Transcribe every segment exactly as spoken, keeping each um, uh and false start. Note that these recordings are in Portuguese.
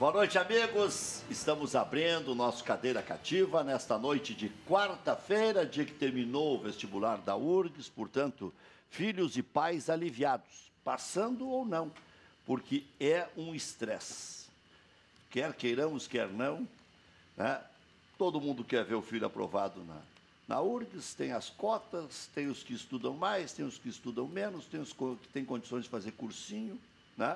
Boa noite, amigos. Estamos abrindo o nosso Cadeira Cativa nesta noite de quarta-feira, dia que terminou o vestibular da U R G S, portanto, filhos e pais aliviados, passando ou não, porque é um estresse. Quer queiramos, quer não, né? Todo mundo quer ver o filho aprovado na, na U R G S, tem as cotas, tem os que estudam mais, tem os que estudam menos, tem os que têm condições de fazer cursinho, né?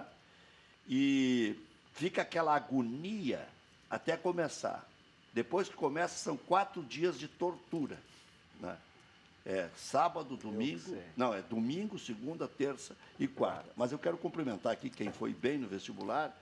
E fica aquela agonia até começar. Depois que começa, são quatro dias de tortura, né? É sábado, domingo... Não, é domingo, segunda, terça e quarta. Mas eu quero cumprimentar aqui quem foi bem no vestibular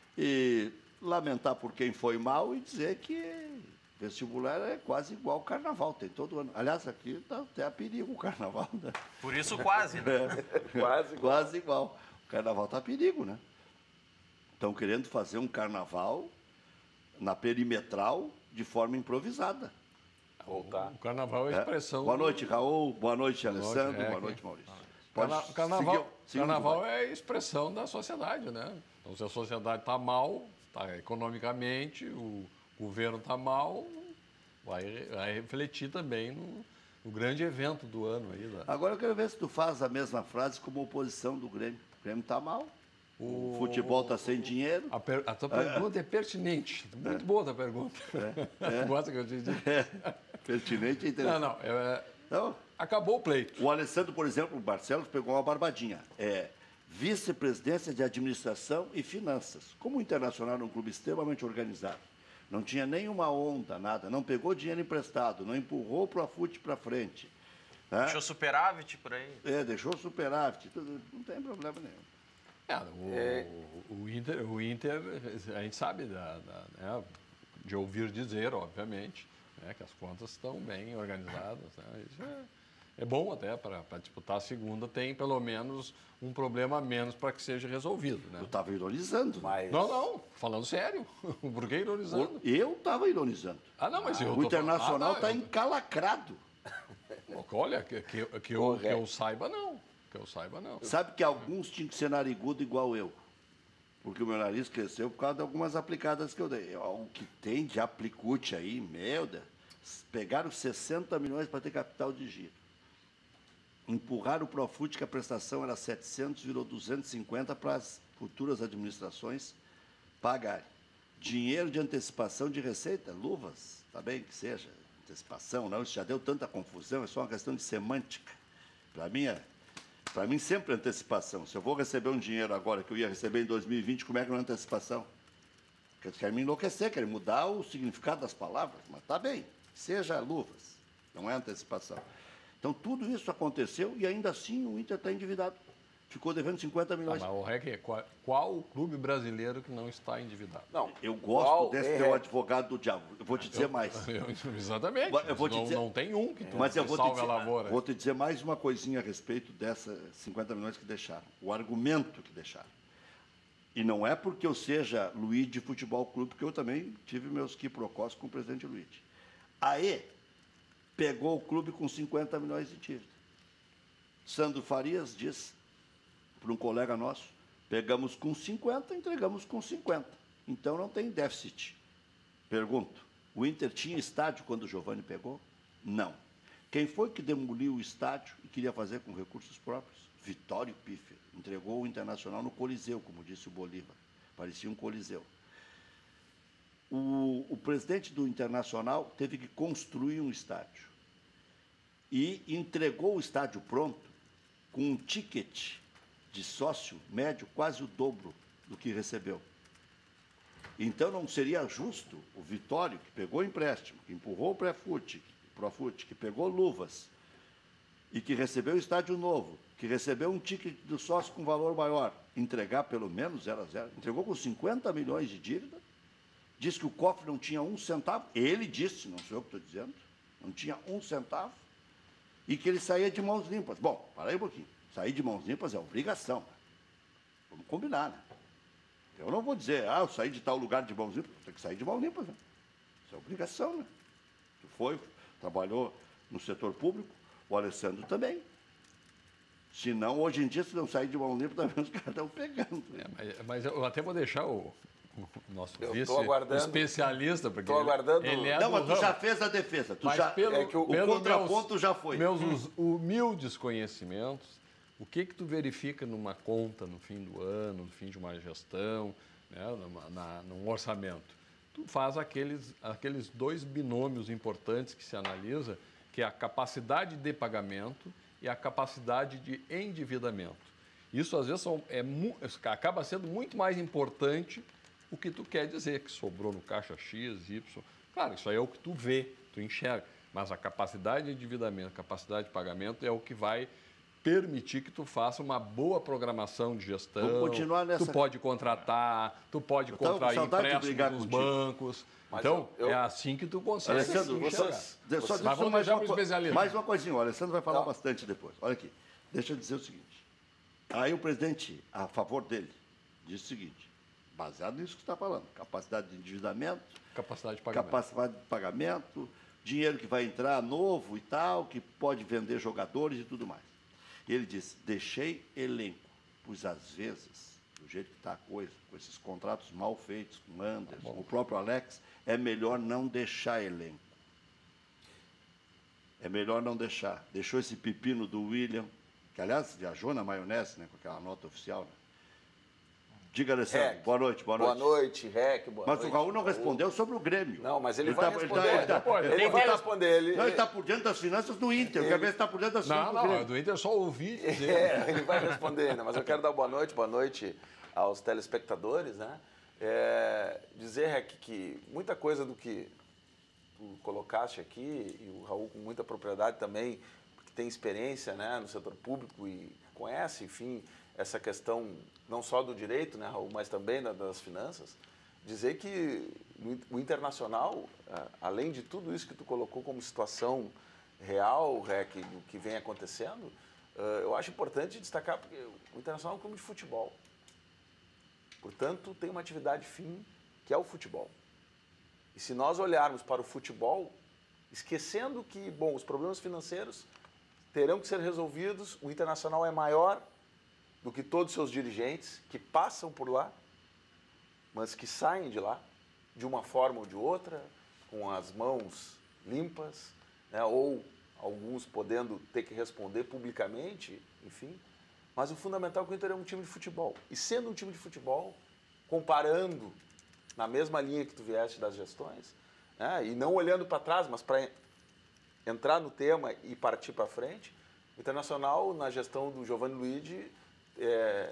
e lamentar por quem foi mal e dizer que vestibular é quase igual ao carnaval, tem todo ano. Aliás, aqui dá até a perigo o carnaval, né? Por isso quase, né? É, quase, igual. quase igual. O carnaval está a perigo, né? Estão querendo fazer um carnaval na perimetral de forma improvisada. Voltar. O carnaval é a expressão... É. Boa noite, Raul. Boa noite, Alessandro. Boa noite, é, Boa noite, que... Maurício. Carna... Carnaval, seguir, seguir carnaval é a expressão da sociedade, né? Então, se a sociedade está mal, tá economicamente, o governo está mal, vai, vai refletir também no, no grande evento do ano. Aí, da... Agora eu quero ver se tu faz a mesma frase como oposição do Grêmio. O Grêmio está mal. O, o futebol está sem dinheiro. A, per, a tua pergunta é, é pertinente. Muito é. boa a tua pergunta. É. É. Tu gosta que eu te diga? É. Pertinente e interessante. Não, não. É, então, acabou o pleito. O Alessandro, por exemplo, o Barcelos pegou uma barbadinha. É vice-presidência de administração e finanças. Como o Internacional é um clube extremamente organizado, não tinha nenhuma onda, nada, não pegou dinheiro emprestado, não empurrou o Profut para frente. Né? Deixou superávit por aí. É, deixou superávit. Não tem problema nenhum. É, o, é... o, Inter, o Inter, a gente sabe da, da, né, de ouvir dizer, obviamente, né, que as contas estão bem organizadas. Né, isso é, é bom até para disputar a segunda, tem pelo menos um problema a menos para que seja resolvido. Né? Eu estava ironizando. Mas... Não, não, falando sério. Por que ironizando? Eu estava ironizando. Ah, não, mas ah, eu O Internacional está ah, eu... encalacrado. Olha, que, que, que, eu, que eu saiba, não. Que eu saiba, não. Sabe que alguns tinham que ser narigudo igual eu. Porque o meu nariz cresceu por causa de algumas aplicadas que eu dei. O que tem de aplicute aí, meu Deus. Pegaram sessenta milhões para ter capital de giro. Empurraram o Profut, que a prestação era setecentos, virou duzentos e cinquenta para as futuras administrações pagarem. Dinheiro de antecipação de receita, luvas, tá bem que seja. Antecipação, não, isso já deu tanta confusão, é só uma questão de semântica. Para mim é... Para mim, sempre antecipação. Se eu vou receber um dinheiro agora que eu ia receber em dois mil e vinte, como é que não é antecipação? Porque querem me enlouquecer, querem mudar o significado das palavras. Mas tá bem, seja luvas, não é antecipação. Então, tudo isso aconteceu e ainda assim o Inter está endividado. Ficou devendo cinquenta milhões. Ah, mas o Rec, qual, qual o clube brasileiro que não está endividado? Não, eu gosto qual desse é... teu advogado do diabo. Eu vou te dizer eu, mais. Eu, exatamente. Eu vou te não, dizer... não tem um que, mas que eu vou salve te dizer, a lavoura. Vou te dizer mais uma coisinha a respeito dessas cinquenta milhões que deixaram. O argumento que deixaram. E não é porque eu seja Luigi Futebol Clube, porque eu também tive meus quiprocós com o presidente Luigi. Aí, pegou o clube com cinquenta milhões de dívida. Sandro Farias disse para um colega nosso, pegamos com cinquenta, entregamos com cinquenta. Então não tem déficit. Pergunto, o Inter tinha estádio quando o Giovani pegou? Não. Quem foi que demoliu o estádio e queria fazer com recursos próprios? Vitório Piffer. Entregou o Internacional no Coliseu, como disse o Bolívar. Parecia um Coliseu. O, o presidente do Internacional teve que construir um estádio. E entregou o estádio pronto com um ticket de sócio médio quase o dobro do que recebeu. Então não seria justo o Vitório, que pegou empréstimo, que empurrou o Profut, Profut, que pegou luvas e que recebeu o estádio novo, que recebeu um ticket do sócio com valor maior, entregar pelo menos zero a zero. Entregou com cinquenta milhões de dívida, disse que o cofre não tinha um centavo, ele disse, não sou eu que estou dizendo, não tinha um centavo, e que ele saía de mãos limpas. Bom, para aí um pouquinho. Sair de mãos limpas é obrigação. Vamos combinar, né? Eu não vou dizer, ah, eu saí de tal lugar de mãos limpas. Tem que sair de mãos limpas, né? Isso é obrigação, né? Tu foi, trabalhou no setor público, o Alessandro também. Se não, hoje em dia, se não sair de mão limpa, também os caras estão pegando. É, mas, mas eu até vou deixar o, nosso Eu vice, tô aguardando, especialista, porque tô aguardando, ele é Não, do mas tu ramo. já fez a defesa. Tu Mas já, pelo, é que o, o pelo contraponto meus, já foi. Meus hum. humildes conhecimentos, o que que tu verifica numa conta no fim do ano, no fim de uma gestão, né, numa, na, num orçamento? Tu faz aqueles, aqueles dois binômios importantes que se analisa, que é a capacidade de pagamento e a capacidade de endividamento. Isso, às vezes, são, é, acaba sendo muito mais importante o que tu quer dizer, que sobrou no caixa X, Y. Claro, isso aí é o que tu vê, tu enxerga. Mas a capacidade de endividamento, a capacidade de pagamento é o que vai permitir que tu faça uma boa programação de gestão. Vamos continuar nessa... Tu pode contratar, tu pode eu contrair empréstimos dos bancos. Mas então, eu, eu... é assim que tu consegue. Alessandro, vocês, só, só, mas vamos mais, deixar uma, para o especialista. mais uma coisinha, o Alessandro vai falar Não. bastante depois. Olha aqui, deixa eu dizer o seguinte. Aí o presidente, a favor dele, diz o seguinte, baseado nisso que você está falando, capacidade de endividamento, capacidade de pagamento. capacidade de pagamento, dinheiro que vai entrar novo e tal, que pode vender jogadores e tudo mais. E ele disse, deixei elenco, pois às vezes, do jeito que está a coisa, com esses contratos mal feitos, com o Anderson, com o próprio Alex, é melhor não deixar elenco. É melhor não deixar. Deixou esse pepino do William, que, aliás, viajou na maionese, né, com aquela nota oficial. Né? Diga, Alessandro. Rec. Boa noite, boa noite. Boa noite, Rec. Boa mas noite, o Raul não Raul. respondeu sobre o Grêmio. Não, mas ele, ele vai tá, responder. Ele, tá, ele, ele, ele vai tá, responder. Ele, não, ele está por dentro das finanças do Inter. Eu quero ver se está por dentro das finanças Não, do não, Grêmio. do Inter eu só ouvi dizer. É, ele vai responder ainda, mas eu quero dar boa noite, boa noite aos telespectadores, né? É, dizer, Rec, que muita coisa do que tu colocaste aqui, e o Raul com muita propriedade também, que tem experiência, né, no setor público e conhece, enfim, essa questão não só do direito, né, Raul, mas também das finanças, dizer que o Internacional, além de tudo isso que tu colocou como situação real, Rec, do que vem acontecendo, eu acho importante destacar porque o Internacional é um clube de futebol. Portanto, tem uma atividade fim, que é o futebol. E se nós olharmos para o futebol, esquecendo que, bom, os problemas financeiros terão que ser resolvidos, o Internacional é maior do que todos os seus dirigentes que passam por lá, mas que saem de lá, de uma forma ou de outra, com as mãos limpas, né, ou alguns podendo ter que responder publicamente, enfim. Mas o fundamental é que o Inter é um time de futebol. E sendo um time de futebol, comparando na mesma linha que tu vieste das gestões, né, e não olhando para trás, mas para entrar no tema e partir para frente, o Internacional, na gestão do Giovanni Luigi, é,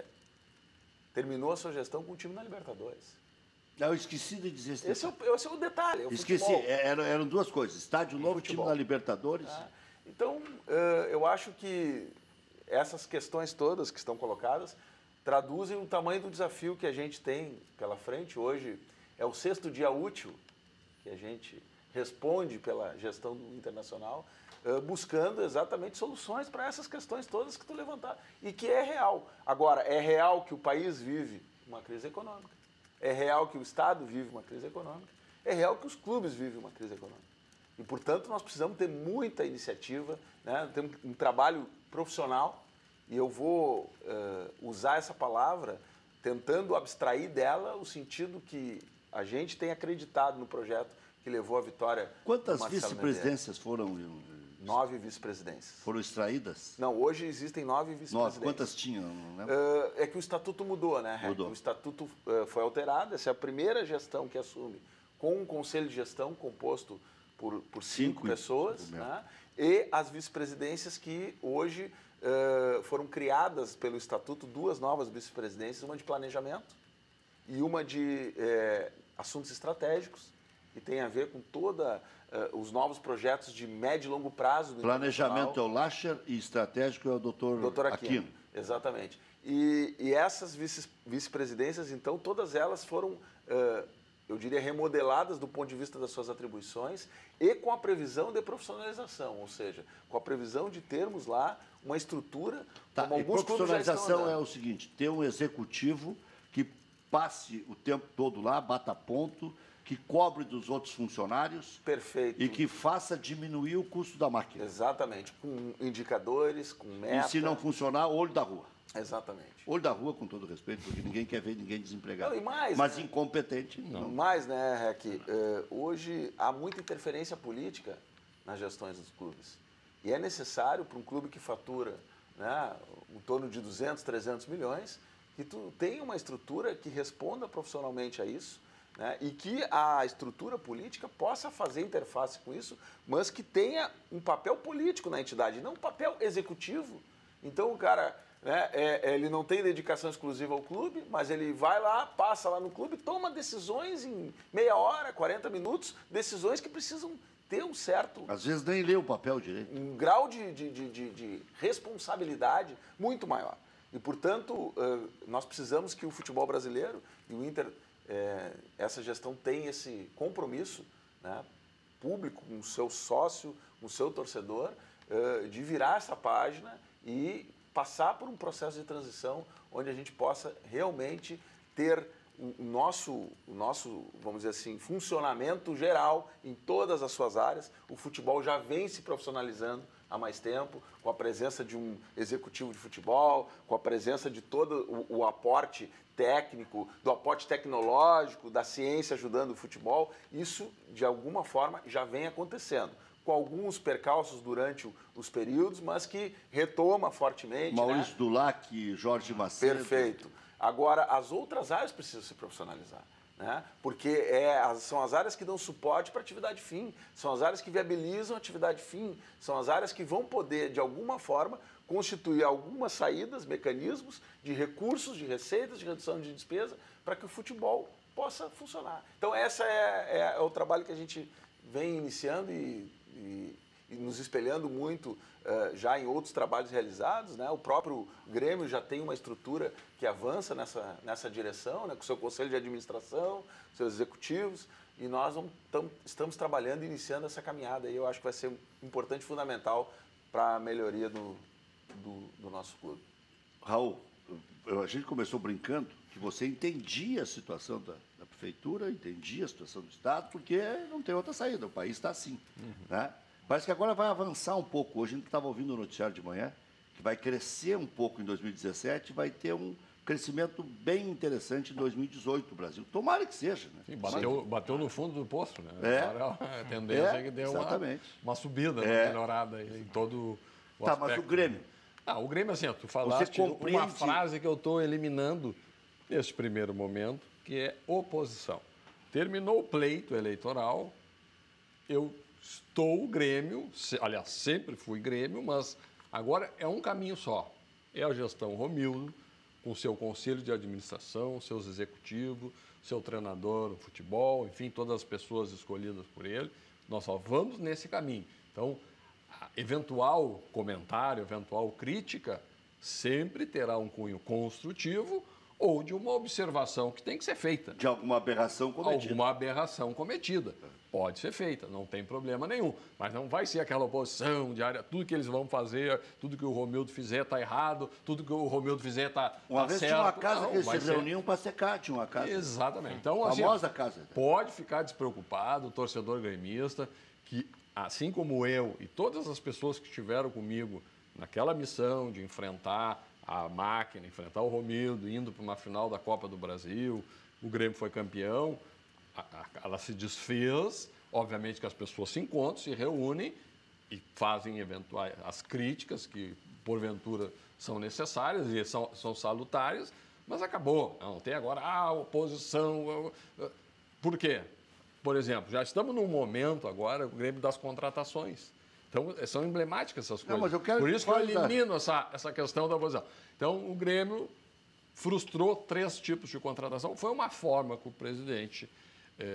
terminou a sua gestão com o time na Libertadores. Não, eu esqueci de dizer esse Esse é o, esse é o detalhe. É o Esqueci, futebol. eram, eram duas coisas. Estádio novo, futebol. time na Libertadores. Ah, então, uh, eu acho que essas questões todas que estão colocadas traduzem o tamanho do desafio que a gente tem pela frente. Hoje é o sexto dia útil que a gente responde pela gestão do Internacional, uh, buscando exatamente soluções para essas questões todas que tu levantar. E que é real. Agora, é real que o país vive uma crise econômica. É real que o Estado vive uma crise econômica. É real que os clubes vivem uma crise econômica. E, portanto, nós precisamos ter muita iniciativa, né? Temos um trabalho profissional, e eu vou uh, usar essa palavra tentando abstrair dela o sentido que a gente tem acreditado no projeto que levou à vitória. Quantas vice-presidências foram? Nove vice-presidências. Foram extraídas? Não, hoje existem nove vice-presidências. Nove. Quantas tinham? Não lembro. Uh, é que o estatuto mudou, né, Rec? Mudou. O estatuto uh, foi alterado, essa é a primeira gestão que assume com um conselho de gestão composto por, por cinco, cinco pessoas, né? E as vice-presidências que hoje uh, foram criadas pelo estatuto, duas novas vice-presidências, uma de planejamento e uma de eh, assuntos estratégicos, que tem a ver com todos uh, os novos projetos de médio e longo prazo. Do Planejamento é o Lacher e estratégico é o doutor, doutor Aquino. Aquino. Exatamente. E, e essas vice, vice-presidências, então, todas elas foram, uh, eu diria, remodeladas do ponto de vista das suas atribuições e com a previsão de profissionalização, ou seja, com a previsão de termos lá uma estrutura... Tá, como e alguns profissionalização é o seguinte, ter um executivo que passe o tempo todo lá, bata ponto, que cobre dos outros funcionários. Perfeito. E que faça diminuir o custo da máquina. Exatamente, com indicadores, com metas. E se não funcionar, olho da rua. Exatamente. Olho da rua, com todo respeito, porque ninguém quer ver ninguém desempregado. Não, e mais, Mas né? incompetente, não. Mais, né, Rec? Uh, hoje há muita interferência política nas gestões dos clubes. E é necessário para um clube que fatura, né, em torno de duzentos, trezentos milhões, que tu tenha uma estrutura que responda profissionalmente a isso, né, e que a estrutura política possa fazer interface com isso, mas que tenha um papel político na entidade, não um papel executivo. Então o cara, né, é, ele não tem dedicação exclusiva ao clube, mas ele vai lá, passa lá no clube, toma decisões em meia hora, quarenta minutos, decisões que precisam ter um certo... Às vezes nem lê o papel direito. Um grau de, de, de, de, de responsabilidade muito maior. E, portanto, nós precisamos que o futebol brasileiro e o Inter, essa gestão tenha esse compromisso, né, público com o seu sócio, com o seu torcedor, de virar essa página e passar por um processo de transição onde a gente possa realmente ter o nosso, o nosso, vamos dizer assim, funcionamento geral em todas as suas áreas. O futebol já vem se profissionalizando há mais tempo, com a presença de um executivo de futebol, com a presença de todo o, o aporte técnico, do aporte tecnológico, da ciência ajudando o futebol. Isso, de alguma forma, já vem acontecendo, com alguns percalços durante os períodos, mas que retoma fortemente. Maurício né? Dulac, Jorge Macedo. Perfeito. Agora, as outras áreas precisam se profissionalizar, né? Porque é, são as áreas que dão suporte para a atividade fim, são as áreas que viabilizam a atividade fim, são as áreas que vão poder, de alguma forma, constituir algumas saídas, mecanismos de recursos, de receitas, de redução de despesa, para que o futebol possa funcionar. Então, esse é, é o trabalho que a gente vem iniciando e, e, e nos espelhando muito uh, já em outros trabalhos realizados, né? O próprio Grêmio já tem uma estrutura que avança nessa, nessa direção, né? Com o seu conselho de administração, seus executivos, e nós vamos, tam, estamos trabalhando e iniciando essa caminhada. E eu acho que vai ser importante e fundamental para a melhoria do, do, do nosso clube. Raul, a gente começou brincando que você entendia a situação da, da prefeitura, entendia a situação do Estado, porque não tem outra saída, o país está assim. Uhum. Né? Parece que agora vai avançar um pouco. Hoje a gente estava ouvindo o noticiário de manhã, que vai crescer um pouco em dois mil e dezessete, vai ter um crescimento bem interessante em dois mil e dezoito no Brasil. Tomara que seja. Né? Sim, bateu, bateu no fundo do poço. Né? É. Agora a tendência é, é que deu uma, uma subida, é. uma melhorada em todo o Tá, aspecto. mas o Grêmio? Ah, o Grêmio, assim, tu falaste compreende... uma frase que eu estou eliminando nesse primeiro momento, que é oposição. Terminou o pleito eleitoral, eu estou o Grêmio, aliás, sempre fui Grêmio, mas agora é um caminho só. É a gestão Romildo, com seu conselho de administração, seus executivos, seu treinador no futebol, enfim, todas as pessoas escolhidas por ele. Nós só vamos nesse caminho. Então, eventual comentário, eventual crítica, sempre terá um cunho construtivo ou de uma observação que tem que ser feita. De alguma aberração cometida. Alguma aberração cometida. Pode ser feita, não tem problema nenhum. Mas não vai ser aquela oposição diária, tudo que eles vão fazer, tudo que o Romildo fizer está errado, tudo que o Romildo fizer está certo. Uma vez tinha uma casa não, que eles se ser... reuniam para secar, tinha uma casa. Exatamente. Então, a assim, famosa casa. Pode ficar despreocupado, o torcedor gremista, que assim como eu e todas as pessoas que estiveram comigo naquela missão de enfrentar a máquina, enfrentar o Romildo, indo para uma final da Copa do Brasil, o Grêmio foi campeão, ela se desfez, obviamente que as pessoas se encontram, se reúnem e fazem eventuais as críticas que, porventura, são necessárias e são, são salutares, mas acabou. Não tem agora a oposição. Por quê? Por exemplo, já estamos num momento agora, o Grêmio das contratações. Então, são emblemáticas essas coisas. Não, mas eu quero Por que isso que eu da... elimino essa, essa questão da oposição. Então, o Grêmio frustrou três tipos de contratação. Foi uma forma que o presidente é,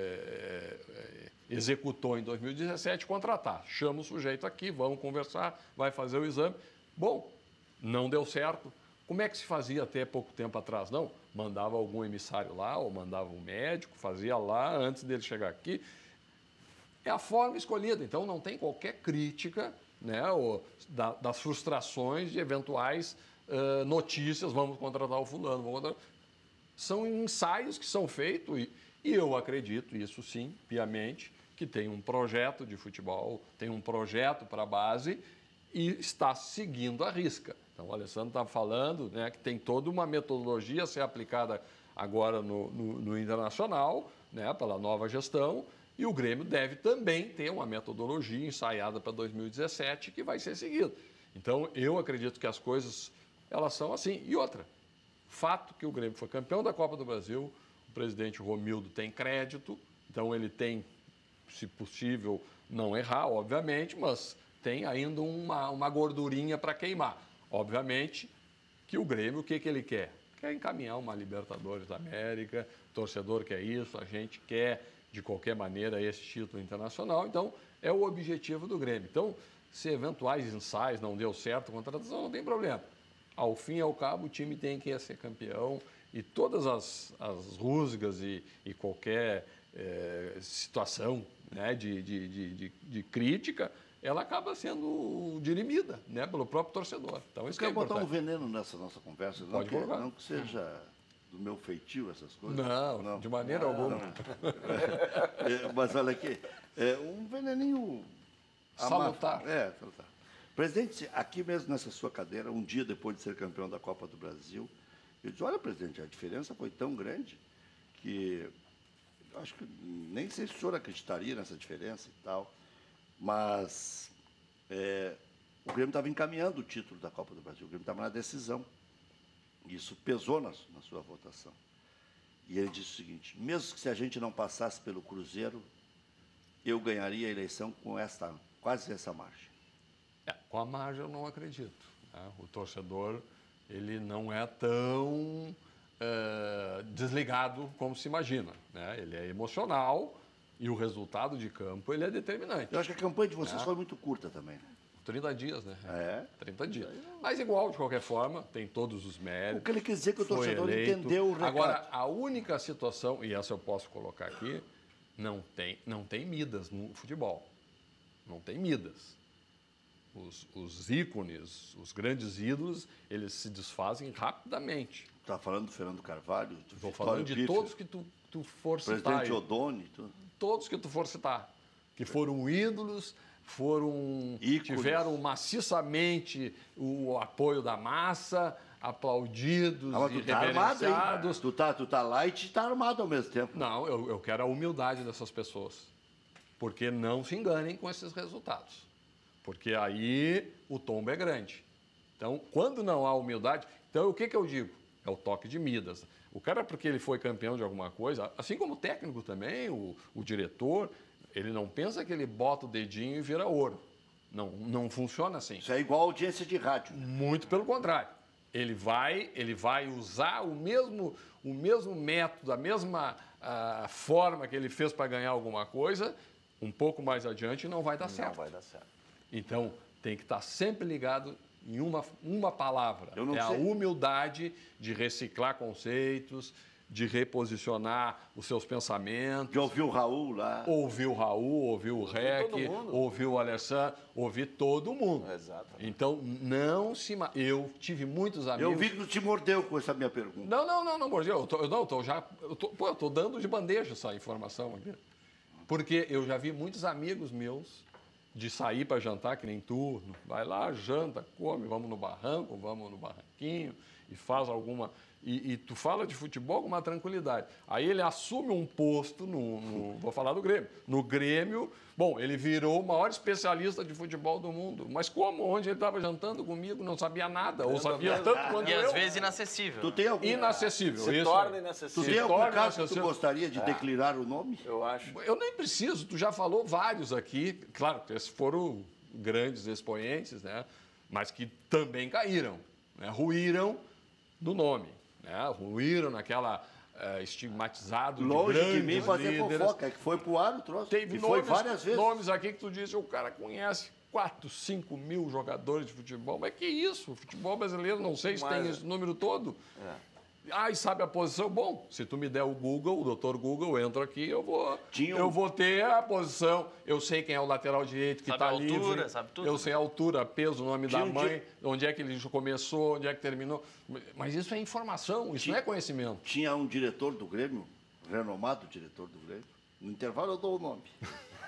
é, executou em dois mil e dezessete, contratar. Chama o sujeito aqui, vamos conversar, vai fazer o exame. Bom, não deu certo. Como é que se fazia até pouco tempo atrás? Não, mandava algum emissário lá, ou mandava um médico, fazia lá antes dele chegar aqui. É a forma escolhida, então não tem qualquer crítica, né, ou, da, das frustrações de eventuais uh, notícias, vamos contratar o fulano, vamos contratar... São ensaios que são feitos e, e eu acredito, isso sim, piamente, que tem um projeto de futebol, tem um projeto para a base e está seguindo a risca. Então, o Alessandro está falando, né, que tem toda uma metodologia a ser aplicada agora no, no, no Internacional, né, pela nova gestão, e o Grêmio deve também ter uma metodologia ensaiada para dois mil e dezessete que vai ser seguida. Então, eu acredito que as coisas, elas são assim. E outra, fato que o Grêmio foi campeão da Copa do Brasil, o presidente Romildo tem crédito, então ele tem, se possível, não errar, obviamente, mas tem ainda uma, uma gordurinha para queimar. Obviamente que o Grêmio, o que, que ele quer? Quer encaminhar uma Libertadores da América, o torcedor quer isso, a gente quer, de qualquer maneira, esse título internacional. Então, é o objetivo do Grêmio. Então, se eventuais ensaios não deu certo, a contratação não tem problema. Ao fim e ao cabo, o time tem que ser campeão e todas as, as rusgas e, e qualquer é, situação, né, de, de, de, de, de crítica, ela acaba sendo dirimida, né, pelo próprio torcedor. Então, isso Eu quero que é botar um importante. veneno nessa nossa conversa. Não Pode que, colocar. não que seja do meu feitio essas coisas. Não, de maneira alguma. É, mas olha aqui, é um veneninho Salutar. amável. É, salutar. Presidente, aqui mesmo nessa sua cadeira, um dia depois de ser campeão da Copa do Brasil, eu disse, olha, presidente, a diferença foi tão grande que eu acho que nem sei se o senhor acreditaria nessa diferença e tal, mas é, o Grêmio estava encaminhando o título da Copa do Brasil, o Grêmio estava na decisão. Isso pesou na, na sua votação. E ele disse o seguinte, mesmo que se a gente não passasse pelo Cruzeiro, eu ganharia a eleição com esta, quase essa margem. É, com a margem eu não acredito. Né? O torcedor, ele não é tão é, desligado como se imagina. Né? Ele é emocional e o resultado de campo, ele é determinante. Eu acho que a campanha de vocês É. foi muito curta também, né? trinta dias, né? É. trinta dias. Mas igual, de qualquer forma, tem todos os méritos. O que ele quis dizer é que o foi torcedor eleito. entendeu o recado. Agora, a única situação, e essa eu posso colocar aqui, não tem, não tem Midas no futebol. Não tem Midas. Os, os ícones, os grandes ídolos, eles se desfazem rapidamente. Está falando do Fernando Carvalho, do Estou Vitório falando de Piffer, todos que tu, tu for citar. presidente aí. Odoni, tudo. Todos que tu for citar. Que foram ídolos, foram Ícones. tiveram maciçamente o apoio da massa, aplaudidos Ah, mas e tu tá armado, hein? reverenciados. Tu tá, tu tá light e tá armado ao mesmo tempo. Não, eu, eu quero a humildade dessas pessoas. Porque não se enganem com esses resultados. Porque aí o tombo é grande. Então, quando não há humildade... Então, o que, que eu digo? É o toque de Midas. O cara, porque ele foi campeão de alguma coisa, assim como o técnico também, o, o diretor, ele não pensa que ele bota o dedinho e vira ouro. Não, não funciona assim. Isso é igual audiência de rádio. Muito pelo contrário. Ele vai, ele vai usar o mesmo, o mesmo método, a mesma ah, forma que ele fez para ganhar alguma coisa, um pouco mais adiante não vai dar Não certo. vai dar certo. Então, tem que estar sempre ligado em uma, uma palavra. Eu não é sei. a humildade de reciclar conceitos, de reposicionar os seus pensamentos. Já ouviu o Raul lá? Ouvir o Raul, ouvir o Rec, todo mundo. ouvir o Alessandro, ouvir todo mundo. Exatamente. Então, não se... ma- Eu tive muitos amigos... Eu vi que tu te mordeu com essa minha pergunta. Não, não, não, não, Borges, eu tô, eu não, eu tô já... Eu tô, pô, eu tô dando de bandeja essa informação aqui. Porque eu já vi muitos amigos meus de sair para jantar, que nem tu, vai lá, janta, come, vamos no barranco, vamos no barranquinho e faz alguma... E, e tu fala de futebol com uma tranquilidade. Aí ele assume um posto, no, no- vou falar do Grêmio, no Grêmio, bom, ele virou o maior especialista de futebol do mundo. Mas como? Onde ele estava jantando comigo, não sabia nada, ou sabia tanto quanto E eu. às vezes inacessível. Tu tem algum, Inacessível. Se isso torna aí. tu inacessível. tem Se algum torna caso que tu inacessível. gostaria de declinar o nome? Eu acho. Eu nem preciso, tu já falou vários aqui, claro, esses foram grandes expoentes, né? Mas que também caíram, né? Ruíram no nome, né? Ruíram naquela eh, estigmatizado Longe de de grandes mim fazer líderes. fofoca, é que foi pro ar o troço. Teve e foi nomes, várias vezes. nomes aqui que tu disse, o cara conhece quatro, cinco mil jogadores de futebol. Mas que isso? O futebol brasileiro, não sei se Mas- tem esse número todo. É. Ah, e sabe a posição? Bom, se tu me der o Google, o doutor Google, eu entro aqui, eu vou, Tinha um- eu vou ter a posição. Eu sei quem é o lateral direito que Sabe está a altura, livre. sabe tudo, Eu né? sei a altura, peso, nome Tinha da um mãe, dia- onde é que ele começou, onde é que terminou. Mas isso é informação, isso Tinha- não é conhecimento. Tinha um diretor do Grêmio, renomado diretor do Grêmio. No intervalo eu dou o nome.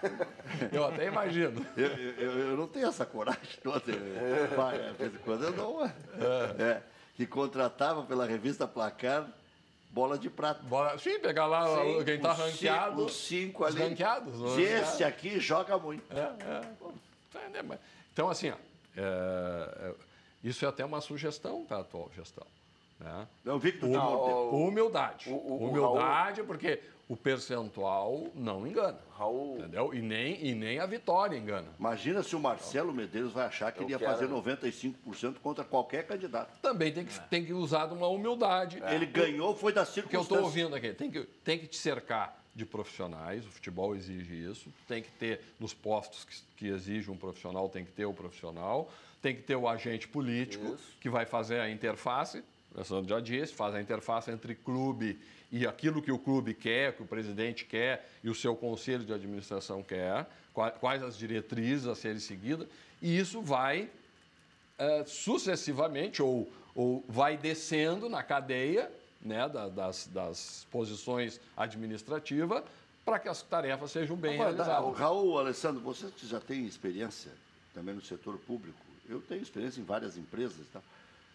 Eu até imagino. Eu, eu, eu não tenho essa coragem toda. Vai, de vez em quando eu dou uma. É, que contratava pela revista Placar bola de prata. Bola, sim, pegar lá Sim, quem está Os ranqueado. cinco, os cinco os ali. ranqueados. os Se esse ranqueados. aqui joga muito. É, é. Bom, tá, né, mas- Então, assim, ó, é, é, isso é até uma sugestão para a atual gestão. Né? Não, Victor de Não, Monteiro. o- Humildade. o- o- o Humildade, porque o percentual não engana. Raul, Entendeu? E nem, e nem a vitória engana. Imagina se o Marcelo Medeiros vai achar que Eu ele ia quero- fazer noventa e cinco por cento contra qualquer candidato. Também tem que, tem que usar de uma humildade. Ele ganhou, foi da O que eu circunstância. estou ouvindo aqui, tem que, tem que te cercar de profissionais, o futebol exige isso, tem que ter, nos postos que, que exige um profissional, tem que ter o profissional, tem que ter o agente político, Isso. que vai fazer a interface, o Sandro já disse, faz a interface entre clube e aquilo que o clube quer, que o presidente quer e o seu conselho de administração quer, qua- quais as diretrizes a serem seguidas, e isso vai eh, sucessivamente ou, ou vai descendo na cadeia, né, da- das, das posições administrativas para que as tarefas sejam bem Agora, da- realizadas. Raul, Alessandro, você que já tem experiência também no setor público, eu tenho experiência em várias empresas e tal.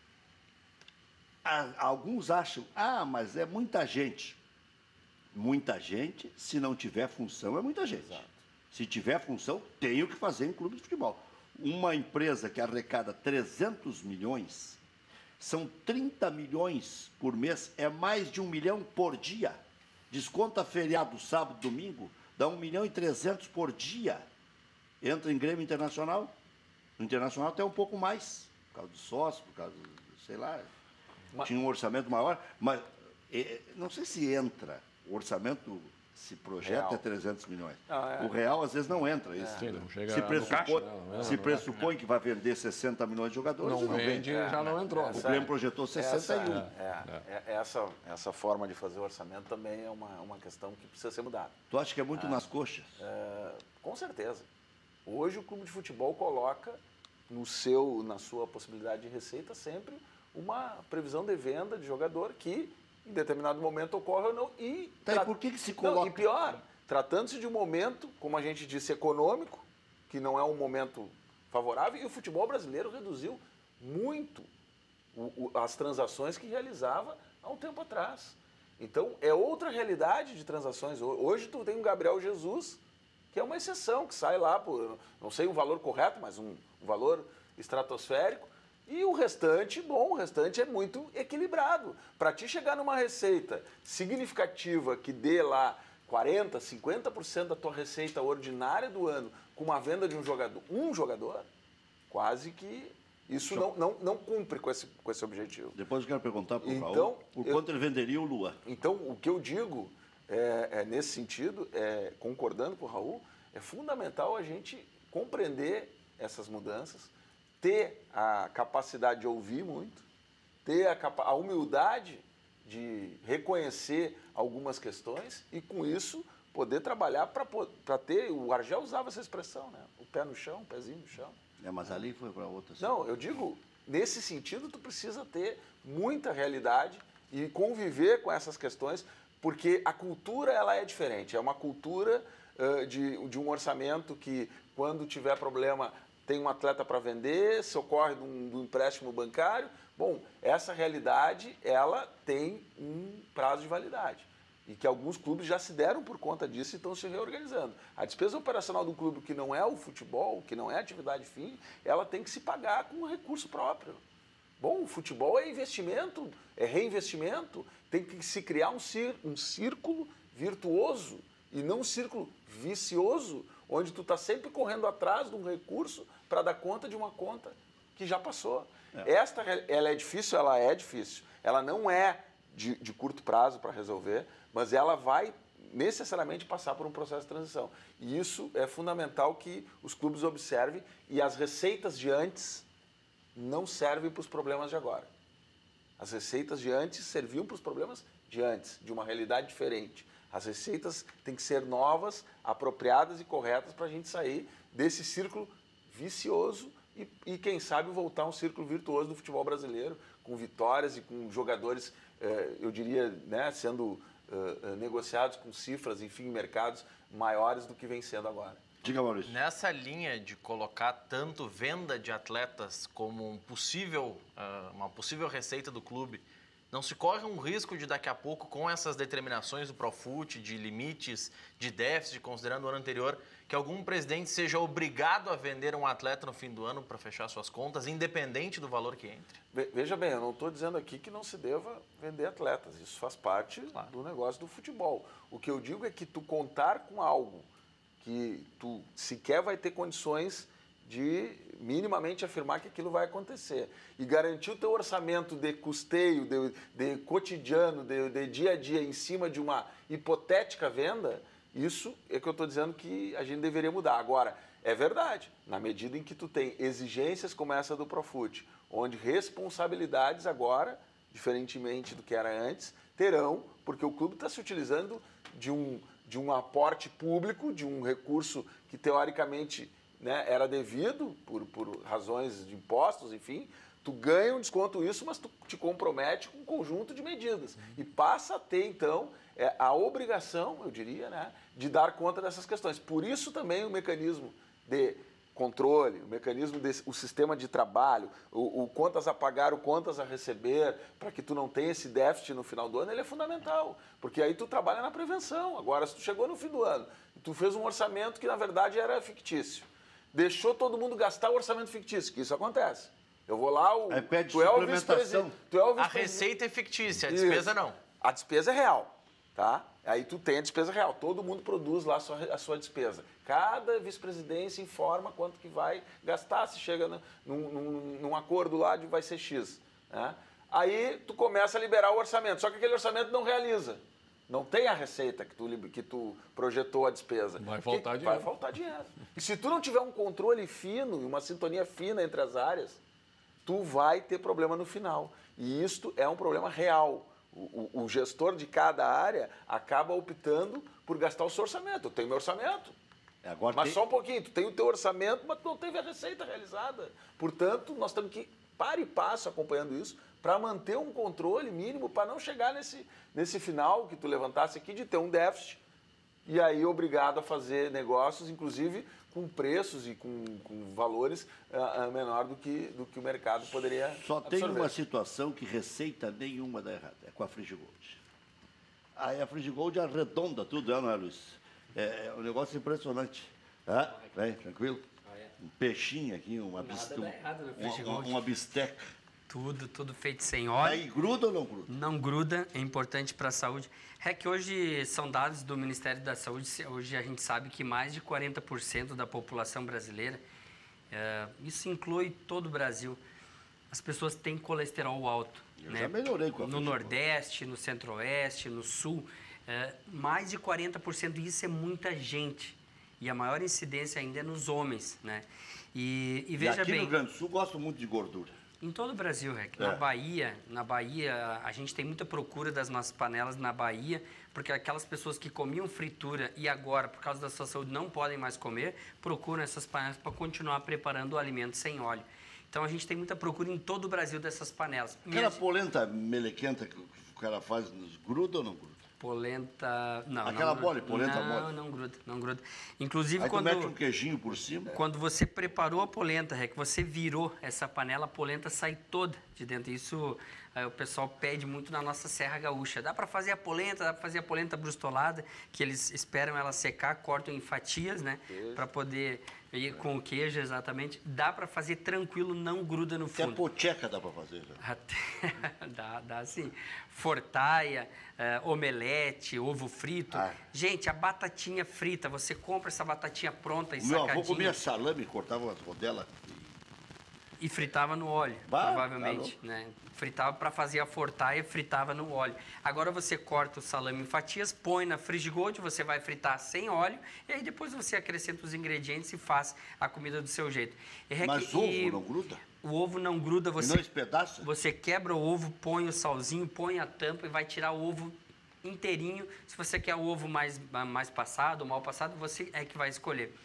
Ah, alguns acham, ah, mas é muita gente. Muita gente, se não tiver função, é muita gente. Se tiver função, tem o que fazer em clube de futebol. Uma empresa que arrecada trezentos milhões, são trinta milhões por mês, é mais de um milhão por dia. Desconta feriado, sábado, domingo, dá um milhão e trezentos por dia. Entra em Grêmio Internacional, no Internacional até um pouco mais, por causa do sócio, por causa, do, sei lá, Mas- tinha um orçamento maior, mas eh, não sei se entra, o orçamento, se projeta Real. é trezentos milhões. Não, é. O real às vezes não entra. Isso. Sim, não chega se no pressupõe, caixa, né? Não entra, se não pressupõe que vai vender sessenta milhões de jogadores, Não não vende, vende. já não entrou. O Grêmio projetou sessenta e um. Essa, é, é, essa, essa forma de fazer o orçamento também é uma, uma questão que precisa ser mudada. Tu acha que é muito nas coxas? É, com certeza. Hoje o clube de futebol coloca no seu, na sua possibilidade de receita sempre uma previsão de venda de jogador que em determinado momento ocorre ou não. E, Tá, e tra- por que que se Não, coloca? e pior, tratando-se de um momento, como a gente disse, econômico, que não é um momento favorável, e o futebol brasileiro reduziu muito o- o- as transações que realizava há um tempo atrás. Então, é outra realidade de transações. Ho- Hoje tu tem um Gabriel Jesus, que é uma exceção, que sai lá por, não sei o valor correto, mas um, um valor estratosférico, e o restante, bom, o restante é muito equilibrado. Para ti chegar numa receita significativa que dê lá quarenta, cinquenta por cento da tua receita ordinária do ano com uma venda de um jogador, um jogador, quase que isso não, não, não cumpre com esse, com esse objetivo. Depois eu quero perguntar para o Então, Raul por eu- quanto ele venderia o Lua. Então, o que eu digo é, é, nesse sentido, é, concordando com o Raul, é fundamental a gente compreender essas mudanças, ter a capacidade de ouvir muito, ter a, capa- a humildade de reconhecer algumas questões e, com isso, poder trabalhar para ter... O Argel usava essa expressão, né? O pé no chão, o pezinho no chão. É, mas ali foi para outra. Não, eu digo, nesse sentido, tu precisa ter muita realidade e conviver com essas questões, porque a cultura ela é diferente. É uma cultura uh, de, de um orçamento que, quando tiver problema, tem um atleta para vender, socorre de um, de um empréstimo bancário. Bom, essa realidade, ela tem um prazo de validade. E que alguns clubes já se deram por conta disso e estão se reorganizando. A despesa operacional do clube, que não é o futebol, que não é atividade fim, ela tem que se pagar com um recurso próprio. Bom, o futebol é investimento, é reinvestimento, tem que se criar um, cir um círculo virtuoso e não um círculo vicioso, onde tu está sempre correndo atrás de um recurso para dar conta de uma conta que já passou. É. Esta, ela é difícil, ela é difícil. Ela não é de, de curto prazo para resolver, mas ela vai necessariamente passar por um processo de transição. E isso é fundamental que os clubes observem, e as receitas de antes não servem para os problemas de agora. As receitas de antes serviam para os problemas de antes, de uma realidade diferente. As receitas têm que ser novas, apropriadas e corretas para a gente sair desse círculo vicioso e, e, quem sabe, voltar a um círculo virtuoso do futebol brasileiro, com vitórias e com jogadores, eh, eu diria, né, sendo eh, negociados com cifras, enfim, mercados maiores do que vem sendo agora. Diga, Maurício. Nessa linha de colocar tanto venda de atletas como um possível, uh, uma possível receita do clube, não se corre um risco de daqui a pouco, com essas determinações do Profut, de limites, de déficit, considerando o ano anterior, que algum presidente seja obrigado a vender um atleta no fim do ano para fechar suas contas, independente do valor que entre? Veja bem, eu não estou dizendo aqui que não se deva vender atletas. Isso faz parte claro. do negócio do futebol. O que eu digo é que tu contar com algo que tu sequer vai ter condições de minimamente afirmar que aquilo vai acontecer. E garantir o teu orçamento de custeio, de, de cotidiano, de, de dia a dia, em cima de uma hipotética venda, isso é que eu estou dizendo que a gente deveria mudar. Agora, é verdade, na medida em que tu tem exigências como essa do Profut, onde responsabilidades agora, diferentemente do que era antes, terão, porque o clube está se utilizando de um, de um aporte público, de um recurso que teoricamente, né, era devido por, por razões de impostos, enfim, tu ganha um desconto isso, mas tu te compromete com um conjunto de medidas. E passa a ter, então, é, a obrigação, eu diria, né, de dar conta dessas questões. Por isso também o mecanismo de controle, o mecanismo, de, o sistema de trabalho, o, o contas a pagar, o contas a receber, para que tu não tenha esse déficit no final do ano, ele é fundamental. Porque aí tu trabalha na prevenção. Agora, se tu chegou no fim do ano, tu fez um orçamento que, na verdade, era fictício, deixou todo mundo gastar o orçamento fictício, que isso acontece. Eu vou lá, o, aí pede tu é o vice-presidente. É a receita é fictícia, a despesa não. A despesa é real, tá? Aí tu tem a despesa real, todo mundo produz lá a sua, a sua despesa. Cada vice-presidência informa quanto que vai gastar, se chega num, num, num acordo lá de vai ser X. Né? Aí tu começa a liberar o orçamento, só que aquele orçamento não realiza. Não tem a receita que tu, que tu projetou a despesa. Vai faltar que, dinheiro. Vai faltar dinheiro. E se tu não tiver um controle fino, uma sintonia fina entre as áreas, tu vai ter problema no final. E isto é um problema real. O, o, o gestor de cada área acaba optando por gastar o seu orçamento. Eu tenho meu orçamento, Agora mas tem... só um pouquinho. Tu tem o teu orçamento, mas tu não teve a receita realizada. Portanto, nós temos que ir para e passo acompanhando isso para manter um controle mínimo, para não chegar nesse, nesse final que tu levantasse aqui de ter um déficit e aí obrigado a fazer negócios, inclusive com preços e com, com valores uh, uh, menor do que, do que o mercado poderia Só absorver. tem uma situação que receita nenhuma dá errado, é com a Frigigold. Aí a Frigigold arredonda tudo, é, não é, Luiz? É, é um negócio impressionante. Ah, vem, tranquilo? Um peixinho aqui, uma, biste... uma, uma bisteca. Tudo, tudo feito sem óleo. Aí gruda ou não gruda? Não gruda, é importante para a saúde. É que hoje são dados do Ministério da Saúde, hoje a gente sabe que mais de quarenta por cento da população brasileira, é, isso inclui todo o Brasil, as pessoas têm colesterol alto. Eu né? já melhorei com a No Nordeste, no Centro-Oeste, no Sul, é, mais de quarenta por cento, isso é muita gente. E a maior incidência ainda é nos homens, né? E, e veja e aqui bem... no Rio Grande do Sul gosto muito de gordura. Em todo o Brasil, Rec. Na É. Bahia, na Bahia, a gente tem muita procura das nossas panelas na Bahia, porque aquelas pessoas que comiam fritura e agora, por causa da sua saúde, não podem mais comer, procuram essas panelas para continuar preparando o alimento sem óleo. Então, a gente tem muita procura em todo o Brasil dessas panelas. Aquela Minha... polenta melequenta que o cara faz, gruda ou não gruda? Polenta... Não, Aquela não mole, gruda. polenta não, mole. Não, gruda, não gruda. Inclusive, Aí quando... tu mete um queijinho por cima. Quando você preparou a polenta, Rec, você virou essa panela, a polenta sai toda de dentro. Isso aí, o pessoal pede muito na nossa Serra Gaúcha. Dá para fazer a polenta, dá para fazer a polenta brustolada, que eles esperam ela secar, cortam em fatias, né? Para poder ir com o queijo, exatamente. Dá para fazer tranquilo, não gruda no Até fundo. pocheca dá pra fazer. Né? Até, dá, dá sim. Fortaia, uh, omelete, ovo frito. Ah. Gente, a batatinha frita, você compra essa batatinha pronta e O meu sacadinha. avô comia salame, cortava as rodelas. E fritava no óleo, Bah, provavelmente, tá né? Fritava para fazer a fortaia, fritava no óleo. Agora você corta o salame em fatias, põe na Frigigold, você vai fritar sem óleo, e aí depois você acrescenta os ingredientes e faz a comida do seu jeito. E Mas e, ovo não gruda? O ovo não gruda, E você, não espedaça? você quebra o ovo, põe o salzinho, põe a tampa e vai tirar o ovo inteirinho. Se você quer o ovo mais, mais passado, mal passado, você é que vai escolher.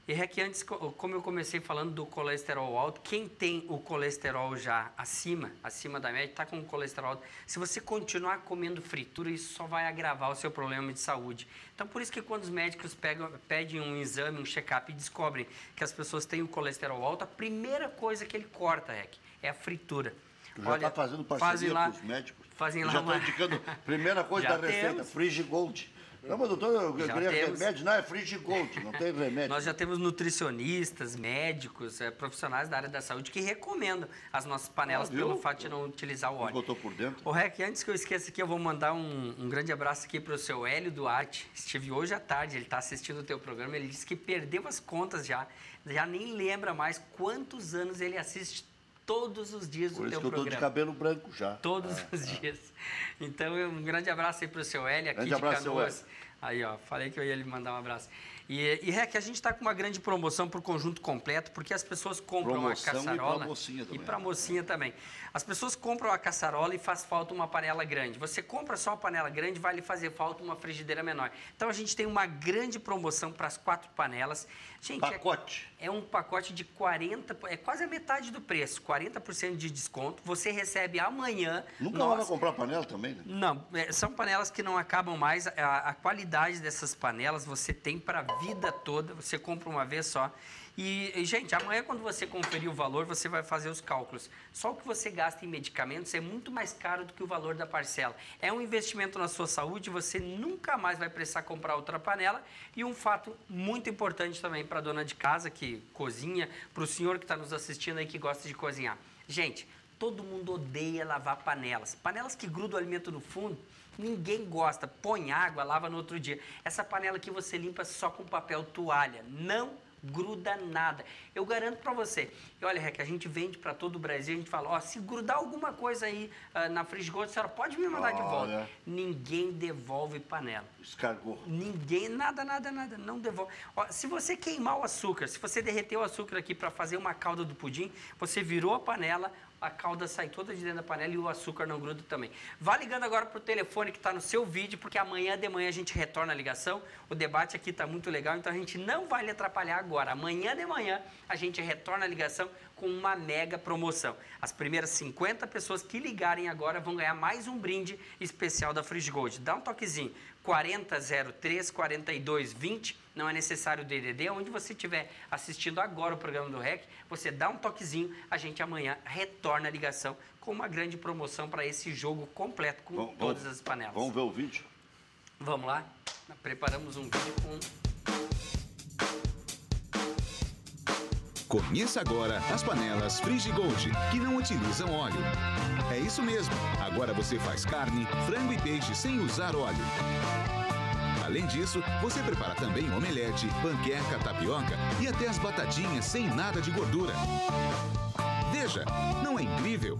E é que antes, como eu comecei falando do colesterol alto, quem tem o colesterol já acima, acima da média, está com o colesterol alto, se você continuar comendo fritura, isso só vai agravar o seu problema de saúde. Então, por isso que quando os médicos pegam, pedem um exame, um check-up e descobrem que as pessoas têm o colesterol alto, a primeira coisa que ele corta, Rec, é a fritura. Tu já está fazendo parceria com os médicos? Fazem lá já uma... estou indicando, primeira coisa Já da receita, temos. Frigigold. Não, mas doutor, eu Já queria temos. remédio. Não, é Frigigold, não tem remédio. Nós já temos nutricionistas, médicos, é, profissionais da área da saúde que recomendam as nossas panelas Ah, viu? pelo fato de não utilizar o óleo. Botou por dentro. O Rec, antes que eu esqueça aqui, eu vou mandar um, um grande abraço aqui para o seu Hélio Duarte. Estive hoje à tarde, ele está assistindo o teu programa, ele disse que perdeu as contas já, já nem lembra mais quantos anos ele assiste todos os dias Por do isso teu que eu estou programa. de cabelo branco já. Todos Ah, os dias. Então, um grande abraço aí para o seu Hélio aqui Grande de abraço, seu Canoas. Aí, ó, falei que eu ia lhe mandar um abraço. E, e Rec, a gente está com uma grande promoção para o conjunto completo, porque as pessoas compram Promoção uma e caçarola. pra mocinha também. E para mocinha também. As pessoas compram a caçarola e faz falta uma panela grande. Você compra só a panela grande, vai lhe fazer falta uma frigideira menor. Então, a gente tem uma grande promoção para as quatro panelas. Gente, é- Pacote. é um pacote de quarenta, é quase a metade do preço, quarenta por cento de desconto. Você recebe amanhã. Nunca nós- mais vai comprar panela também, né? Não, é, são panelas que não acabam mais. A, a qualidade dessas panelas você tem para a vida toda. Você compra uma vez só. E, e, gente, amanhã quando você conferir o valor, você vai fazer os cálculos. Só o que você gasta em medicamentos é muito mais caro do que o valor da parcela. É um investimento na sua saúde, você nunca mais vai precisar comprar outra panela. E um fato muito importante também para a dona de casa que cozinha, para o senhor que está nos assistindo aí que gosta de cozinhar. Gente, todo mundo odeia lavar panelas. Panelas que grudam o alimento no fundo, ninguém gosta. Põe água, lava no outro dia. Essa panela que você limpa só com papel toalha. Não gruda nada. Eu garanto para você. E olha, Rec, a gente vende para todo o Brasil, a gente fala, ó, se grudar alguma coisa aí uh, na Frigigold, a senhora pode me mandar de volta. Olha. Ninguém devolve panela. Escargou. Ninguém, nada, nada, nada, não devolve. Ó, se você queimar o açúcar, se você derreter o açúcar aqui para fazer uma calda do pudim, você virou a panela, a calda sai toda de dentro da panela e o açúcar não gruda também. Vá ligando agora para o telefone que está no seu vídeo, porque amanhã de manhã a gente retorna a ligação. O debate aqui está muito legal, então a gente não vai lhe atrapalhar agora. Amanhã de manhã a gente retorna a ligação com uma mega promoção. As primeiras cinquenta pessoas que ligarem agora vão ganhar mais um brinde especial da Frigigold. Dá um toquezinho. quarenta zero três, quarenta e dois vinte, não é necessário o D D D, onde você estiver assistindo agora o programa do Rec, você dá um toquezinho, a gente amanhã retorna a ligação com uma grande promoção para esse jogo completo com Vamos- todas vamos- as panelas. Vamos ver o vídeo? Vamos lá? Preparamos um vídeo com... Conheça agora as panelas Frigigold, que não utilizam óleo. É isso mesmo, agora você faz carne, frango e peixe sem usar óleo. Além disso, você prepara também omelete, panqueca, tapioca e até as batatinhas sem nada de gordura. Veja, não é incrível?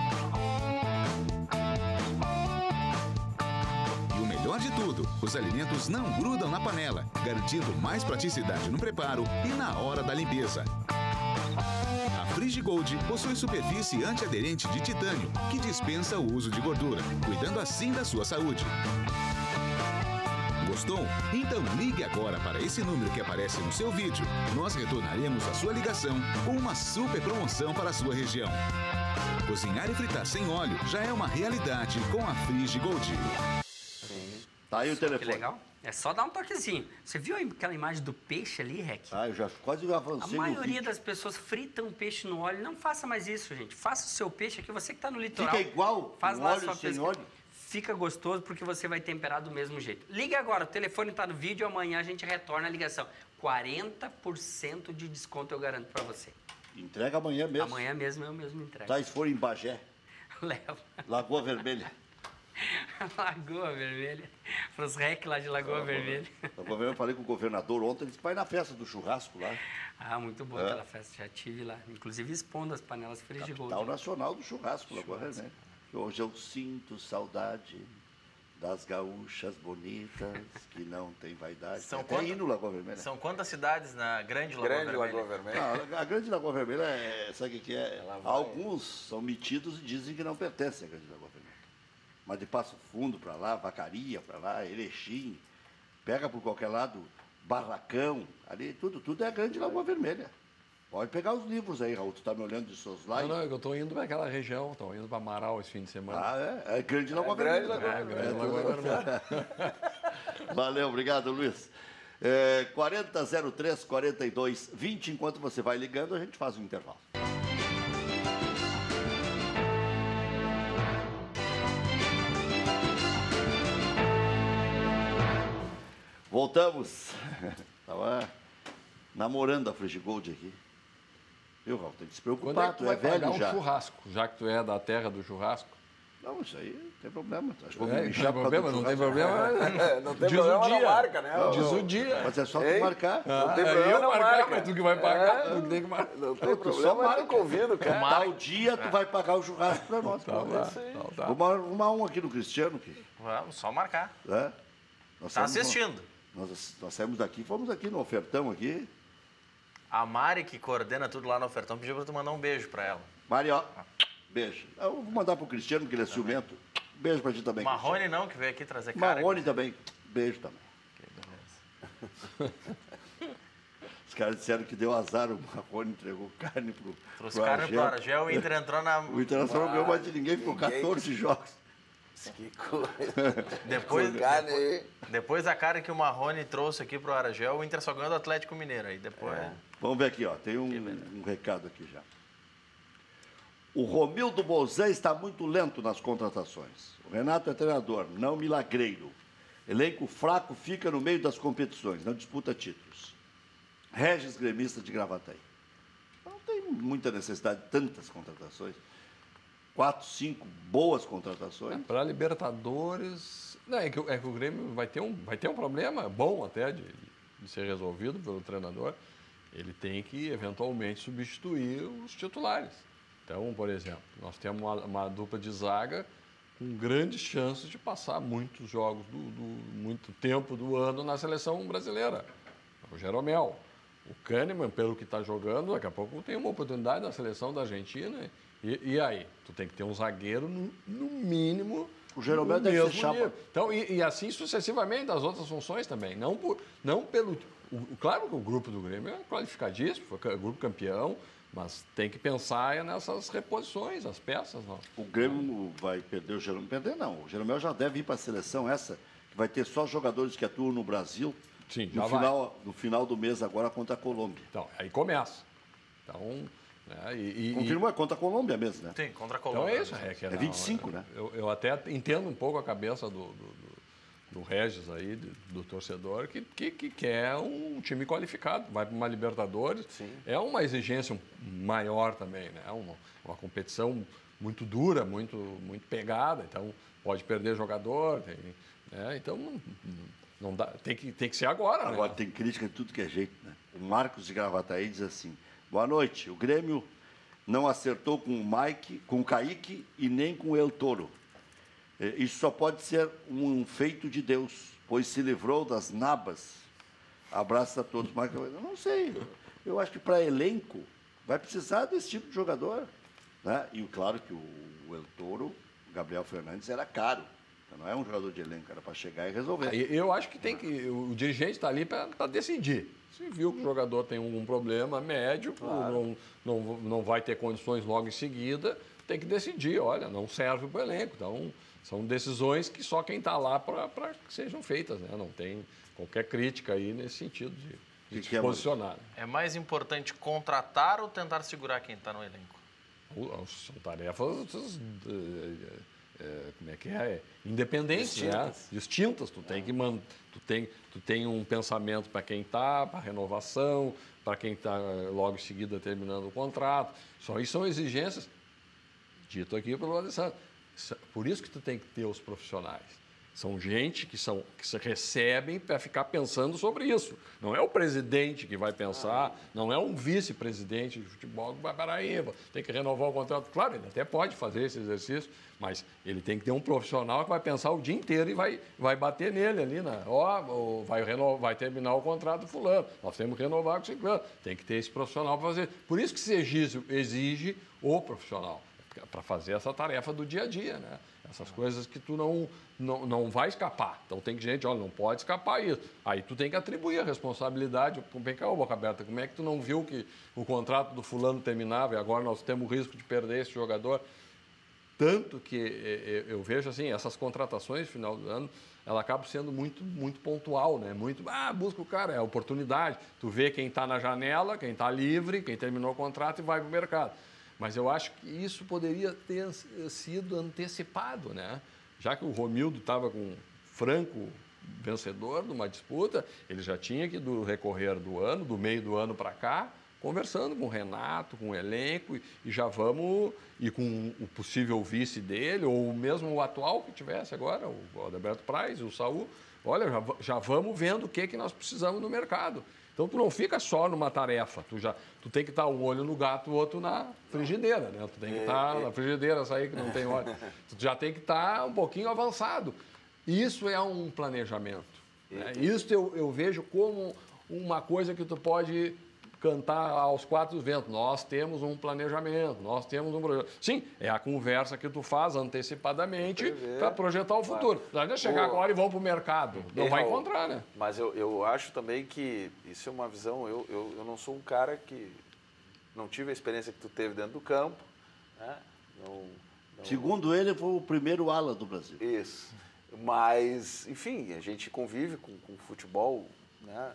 E o melhor de tudo, os alimentos não grudam na panela, garantindo mais praticidade no preparo e na hora da limpeza. A Frigigold possui superfície antiaderente de titânio, que dispensa o uso de gordura, cuidando assim da sua saúde. Gostou? Então ligue agora para esse número que aparece no seu vídeo. Nós retornaremos a sua ligação com uma super promoção para a sua região. Cozinhar e fritar sem óleo já é uma realidade com a Frigigold. Tá aí o Que telefone. legal. É só dar um toquezinho. Você viu aí aquela imagem do peixe ali, Rec? Ah, eu já quase A avancei no maioria vídeo. das pessoas fritam o peixe no óleo. Não faça mais isso, gente. Faça o seu peixe aqui. Você que está no litoral. Fica igual, Faz com lá a óleo sua sem pesca. óleo? Fica gostoso porque você vai temperar do mesmo jeito. Ligue agora. O telefone está no vídeo. Amanhã a gente retorna a ligação. quarenta por cento de desconto eu garanto para você. Entrega amanhã mesmo. Amanhã mesmo eu mesmo entrego. Tá, se for em Bagé, Leva. Lagoa Vermelha. Lagoa Vermelha. Para os rec lá de Lagoa Vermelha. Lagoa Vermelha, eu falei com o governador ontem, ele disse que vai na festa do churrasco lá. Ah, muito boa É. aquela festa. Já tive lá. Inclusive expondo as panelas Frigigold. Capital Nacional do Churrasco, Lagoa Vermelha. Hoje eu sinto saudade das gaúchas bonitas que não tem vaidade. São Tem até quantas- hino Lagoa Vermelha. São quantas cidades na grande Lagoa Grande Vermelha? Lagoa Vermelha. Ah, a grande Lagoa Vermelha, é, sabe o que que é? Ela vai- Alguns são metidos e dizem que não pertencem à grande Lagoa Vermelha. Mas de Passo Fundo para lá, Vacaria para lá, Erechim, pega por qualquer lado, Barracão, ali, tudo, tudo é grande Lagoa Vermelha. Pode pegar os livros aí, Raul, tu tá me olhando de seus Não, likes. não, eu estou indo para aquela região, estou indo para Amaral esse fim de semana. Ah, é? É grande Lagoa É grande Vermelha. Lagoa É, grande Lagoa Vermelha. Valeu, obrigado, Luiz. É, quarenta zero três, quarenta e dois, vinte, enquanto você vai ligando, a gente faz um intervalo. Voltamos. Estava namorando a Frigigold aqui. Viu, Raul? Tem que se preocupar, Quando é que tu tu é vai pagar velho um já. churrasco, já que tu é da terra do churrasco? Não, isso aí não tem problema. Acho que vou É, me não lixar tem por causa problema, do não tem churrasco. problema. É, não tem Diz problema o na dia. marca, né? Diz ô? o dia. Mas é só tu Ei? marcar. Não tem Ah, problema eu na marcar, marca. mas tu que vai pagar, É. tu que tem que marcar. Não tem Tu problema, só mas marca. eu convido, cara. Tal dia tu vai pagar o churrasco pra nós. Tá, pô. tá, tá, tá. Vamos arrumar um aqui no Cristiano. Que, Vamos, só marcar. né? Nós Tá saímos- assistindo. Nós, nós saímos daqui, fomos aqui no ofertão aqui. A Mari, que coordena tudo lá no ofertão, pediu pra tu mandar um beijo pra ela. Mari, ó, beijo. Eu vou mandar pro Cristiano, porque ele é ciumento. Beijo pra ti também, Marrone não, que veio aqui trazer Cristiano. cara. Marrone também. Beijo também. Que beleza. Os caras disseram que deu azar, o Marrone entregou carne pro, Trouxe pro carne pro Argel. Argel, o Inter entrou na... O Internacional não ganhou mais de ninguém, ficou Ninguém. quatorze jogos. Que coisa. Depois, Carne aí. depois da cara que o Marrone trouxe aqui pro Argel, o Inter só ganhou do Atlético Mineiro. Aí depois... Vamos ver aqui, ó. Tem um, um recado aqui já. O Romildo Bozan está muito lento nas contratações. O Renato é treinador, não milagreiro. Elenco fraco fica no meio das competições, não disputa títulos. Regis, gremista de Gravataí. Não tem muita necessidade de tantas contratações. Quatro, cinco boas contratações. Para Libertadores, não, é, que, o- é que o Grêmio vai ter um, vai ter um problema bom até de, de ser resolvido pelo treinador. Ele tem que, eventualmente, substituir os titulares. Então, por exemplo, nós temos uma, uma dupla de zaga com grandes chances de passar muitos jogos, do, do- muito tempo do ano na seleção brasileira. O Jeromel. O Kahneman, pelo que está jogando, daqui a pouco tem uma oportunidade na seleção da Argentina. E, e aí? Tu tem que ter um zagueiro, no, no mínimo. O Jeromel no deve ser mesmo chapa. nível. Então, e, e assim sucessivamente das outras funções também. Não, por, não pelo. O, claro que o grupo do Grêmio é qualificadíssimo, foi ca- grupo campeão, mas tem que pensar nessas reposições, as peças. Não. O Grêmio vai perder o Jeromel. Perder não. O Jeromel já deve ir para a seleção essa, que vai ter só jogadores que atuam no Brasil. Sim, já no vai. final, no final do mês agora contra a Colômbia. Então, aí começa. Então, né, e, e, Confirmou, é contra a Colômbia mesmo, né? Sim, contra a Então Colômbia. é isso. É, que É não, vinte e cinco, né? Eu, eu até entendo um pouco a cabeça do, do, do, do Regis aí, do, do torcedor, que, que, que quer um time qualificado. Vai para uma Libertadores. Sim. É uma exigência maior também, né? É uma, uma competição muito dura, muito, muito pegada. Então, pode perder jogador. Tem, né? Então, não, não dá, tem, que, tem que ser agora, Agora né? tem crítica de tudo que é jeito, né? O Marcos de Gravataí diz assim: boa noite, o Grêmio não acertou com o Mike, com o Kaique e nem com o El Toro. Eh, Isso só pode ser um feito de Deus, pois se livrou das nabas. Abraço a todos. Marcos, eu não sei. Eu acho que para elenco vai precisar desse tipo de jogador. Né? E claro que o, o El Toro, o Gabriel Fernandes, era caro. Não é um jogador de elenco, era para chegar e resolver. E Eu acho que tem que. O dirigente está ali para decidir. Se viu que o jogador tem algum problema médio, não, não, não vai ter condições logo em seguida, tem que decidir. Olha, não serve para o elenco. Então, são decisões que só quem está lá para que sejam feitas. Né? Não tem qualquer crítica aí nesse sentido de, de Que se que é, posicionar. É mais importante contratar ou tentar segurar quem está no elenco? O- São tarefas. eh, eh, como é que é? Independentes, Distintas. né? Distintas. Tu tem que man, tu tem, tu tem um pensamento para quem está, para renovação, para quem está logo em seguida terminando o contrato. Só isso são exigências, dito aqui pelo Alessandro. Por isso que tu tem que ter os profissionais. São gente que, são, que se recebem para ficar pensando sobre isso. Não é o presidente que vai pensar, não é um vice-presidente de futebol que vai para aí, tem que renovar o contrato. Claro, ele até pode fazer esse exercício, mas ele tem que ter um profissional que vai pensar o dia inteiro e vai, vai bater nele ali, né? Ó, vai, renovar, vai terminar o contrato do fulano, nós temos que renovar com o ciclano. Tem que ter esse profissional para fazer. Por isso que se exige, exige o profissional. para fazer essa tarefa do dia a dia, né? Essas coisas que tu não, não, não vai escapar. Então tem gente, olha, não pode escapar isso. Aí tu tem que atribuir a responsabilidade. Vem cá, boca aberta, como é que tu não viu que o contrato do fulano terminava e agora nós temos o risco de perder esse jogador? Tanto que eu vejo assim, essas contratações no final do ano, ela acaba sendo muito, muito pontual, né? Muito, ah, busca o cara, é oportunidade. Tu vê quem está na janela, quem está livre, quem terminou o contrato e vai para o mercado. Mas eu acho que isso poderia ter sido antecipado, né? Já que o Romildo estava com franco vencedor numa disputa, ele já tinha que, do recorrer do ano, do meio do ano para cá, conversando com o Renato, com o elenco, e já vamos, e com o possível vice dele, ou mesmo o atual que tivesse agora, o Adalberto Praz, o Saul, olha, já, já vamos vendo o que, que nós precisamos no mercado. Então, tu não fica só numa tarefa, tu, já, tu tem que estar um olho no gato, o outro na frigideira, né? Tu tem que estar na frigideira, sair que não tem óleo. Tu já tem que estar um pouquinho avançado. Isso é um planejamento. Né? Isso eu, eu vejo como uma coisa que tu pode cantar aos quatro ventos. Nós temos um planejamento, nós temos um projeto. Sim, é a conversa que tu faz antecipadamente para projetar o futuro. Não adianta chegar o... agora e vão para o mercado. Não vai encontrar, né? Mas eu, eu acho também que isso é uma visão... Eu, eu, eu não sou um cara que... Não tive a experiência que tu teve dentro do campo. Né? Não, não... Segundo ele, foi o primeiro ala do Brasil. Isso. Mas, enfim, a gente convive com, com futebol, né?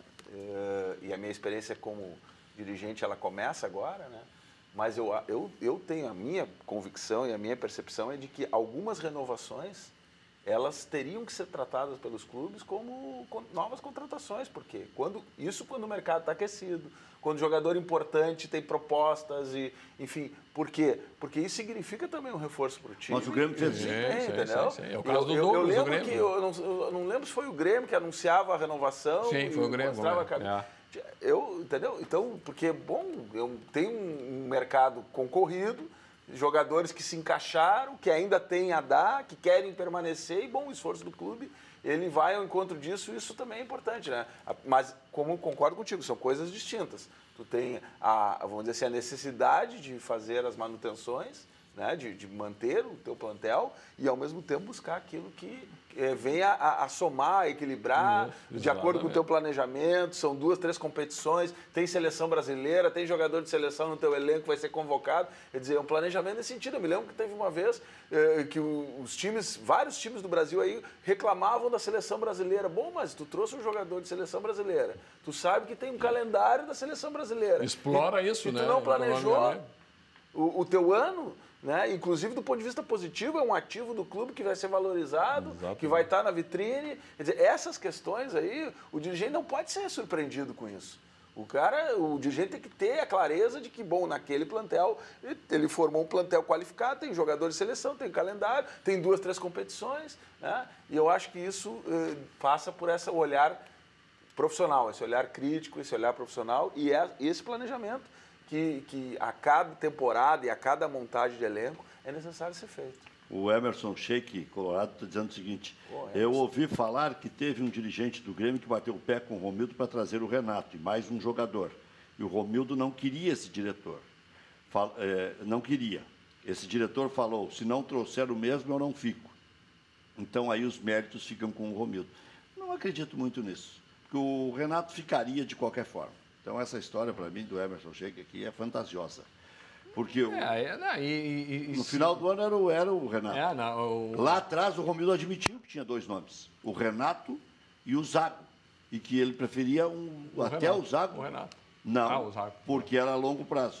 É, e a minha experiência como dirigente, ela começa agora, né? Mas eu, eu, eu tenho a minha convicção e a minha percepção é de que algumas renovações, elas teriam que ser tratadas pelos clubes como novas contratações, porque quando, isso quando o mercado está aquecido, quando o jogador importante tem propostas, e, enfim, por quê? Porque isso significa também um reforço para o time. Mas o Grêmio fez isso, é, entendeu? Sim, sim. É o caso eu, do eu, Douglas, eu lembro do Grêmio. que eu não, eu não lembro se foi o Grêmio que anunciava a renovação. Sim, foi o Grêmio. Mostrava É. a... Eu, entendeu? Então, porque, bom, eu tenho um mercado concorrido, jogadores que se encaixaram, que ainda têm a dar, que querem permanecer, e, bom, o esforço do clube, ele vai ao encontro disso, e isso também é importante, né? Mas, como concordo contigo, são coisas distintas. Tu tem, a, vamos dizer assim, a necessidade de fazer as manutenções, né? de, de manter o teu plantel, e, ao mesmo tempo, buscar aquilo que é, venha a, a somar, a equilibrar, é, de acordo com o teu planejamento. São duas, três competições, tem seleção brasileira, tem jogador de seleção no teu elenco que vai ser convocado. Quer dizer, é um planejamento nesse sentido. Eu me lembro que teve uma vez é, que os times, vários times do Brasil aí reclamavam da seleção brasileira. Bom, mas tu trouxe um jogador de seleção brasileira, tu sabe que tem um calendário da seleção brasileira. Explora e, isso, e né? tu não planejou o, o teu ano... Né? Inclusive, do ponto de vista positivo, é um ativo do clube que vai ser valorizado, Exatamente. que vai estar na vitrine. Quer dizer, essas questões aí, o dirigente não pode ser surpreendido com isso. O cara, o dirigente tem que ter a clareza de que, bom, naquele plantel, ele formou um plantel qualificado, tem jogador de seleção, tem calendário, tem duas, três competições, né? E eu acho que isso eh, passa por esse olhar profissional, esse olhar crítico, esse olhar profissional e é esse planejamento Que, que a cada temporada e a cada montagem de elenco é necessário ser feito. O Emerson Sheik, Colorado, está dizendo o seguinte, Pô, eu ouvi falar que teve um dirigente do Grêmio que bateu o pé com o Romildo para trazer o Renato e mais um jogador. E o Romildo não queria esse diretor. Fal, é, não queria. Esse diretor falou, se não trouxer o mesmo, eu não fico. Então, aí os méritos ficam com o Romildo. Não acredito muito nisso, porque o Renato ficaria de qualquer forma. Então, essa história, para mim, do Emerson Sheik aqui é fantasiosa. Porque o, é, é, não, e, e, no final do ano era o, era o Renato. É, não, o... Lá atrás, o Romildo admitiu que tinha dois nomes, o Renato e o Zago. E que ele preferia um, o até Renato, o Zago. O Renato. Não, ah, o Zago. porque era a longo prazo.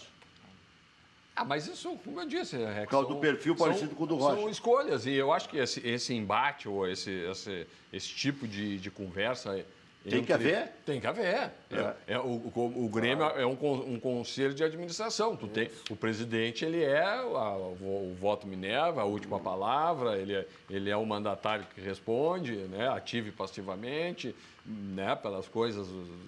Ah, mas isso, como eu disse, é, por causa são, do perfil parecido são, com o do Rocha. São escolhas, e eu acho que esse, esse embate ou esse, esse, esse tipo de, de conversa... Tem que haver? Tem que haver. É. É, é, o, o, o Grêmio é um, um conselho de administração. Tu tem, o presidente ele é a, o, o voto Minerva, a última palavra, ele é, ele é o mandatário que responde, né, ativo e passivamente, né, pelas coisas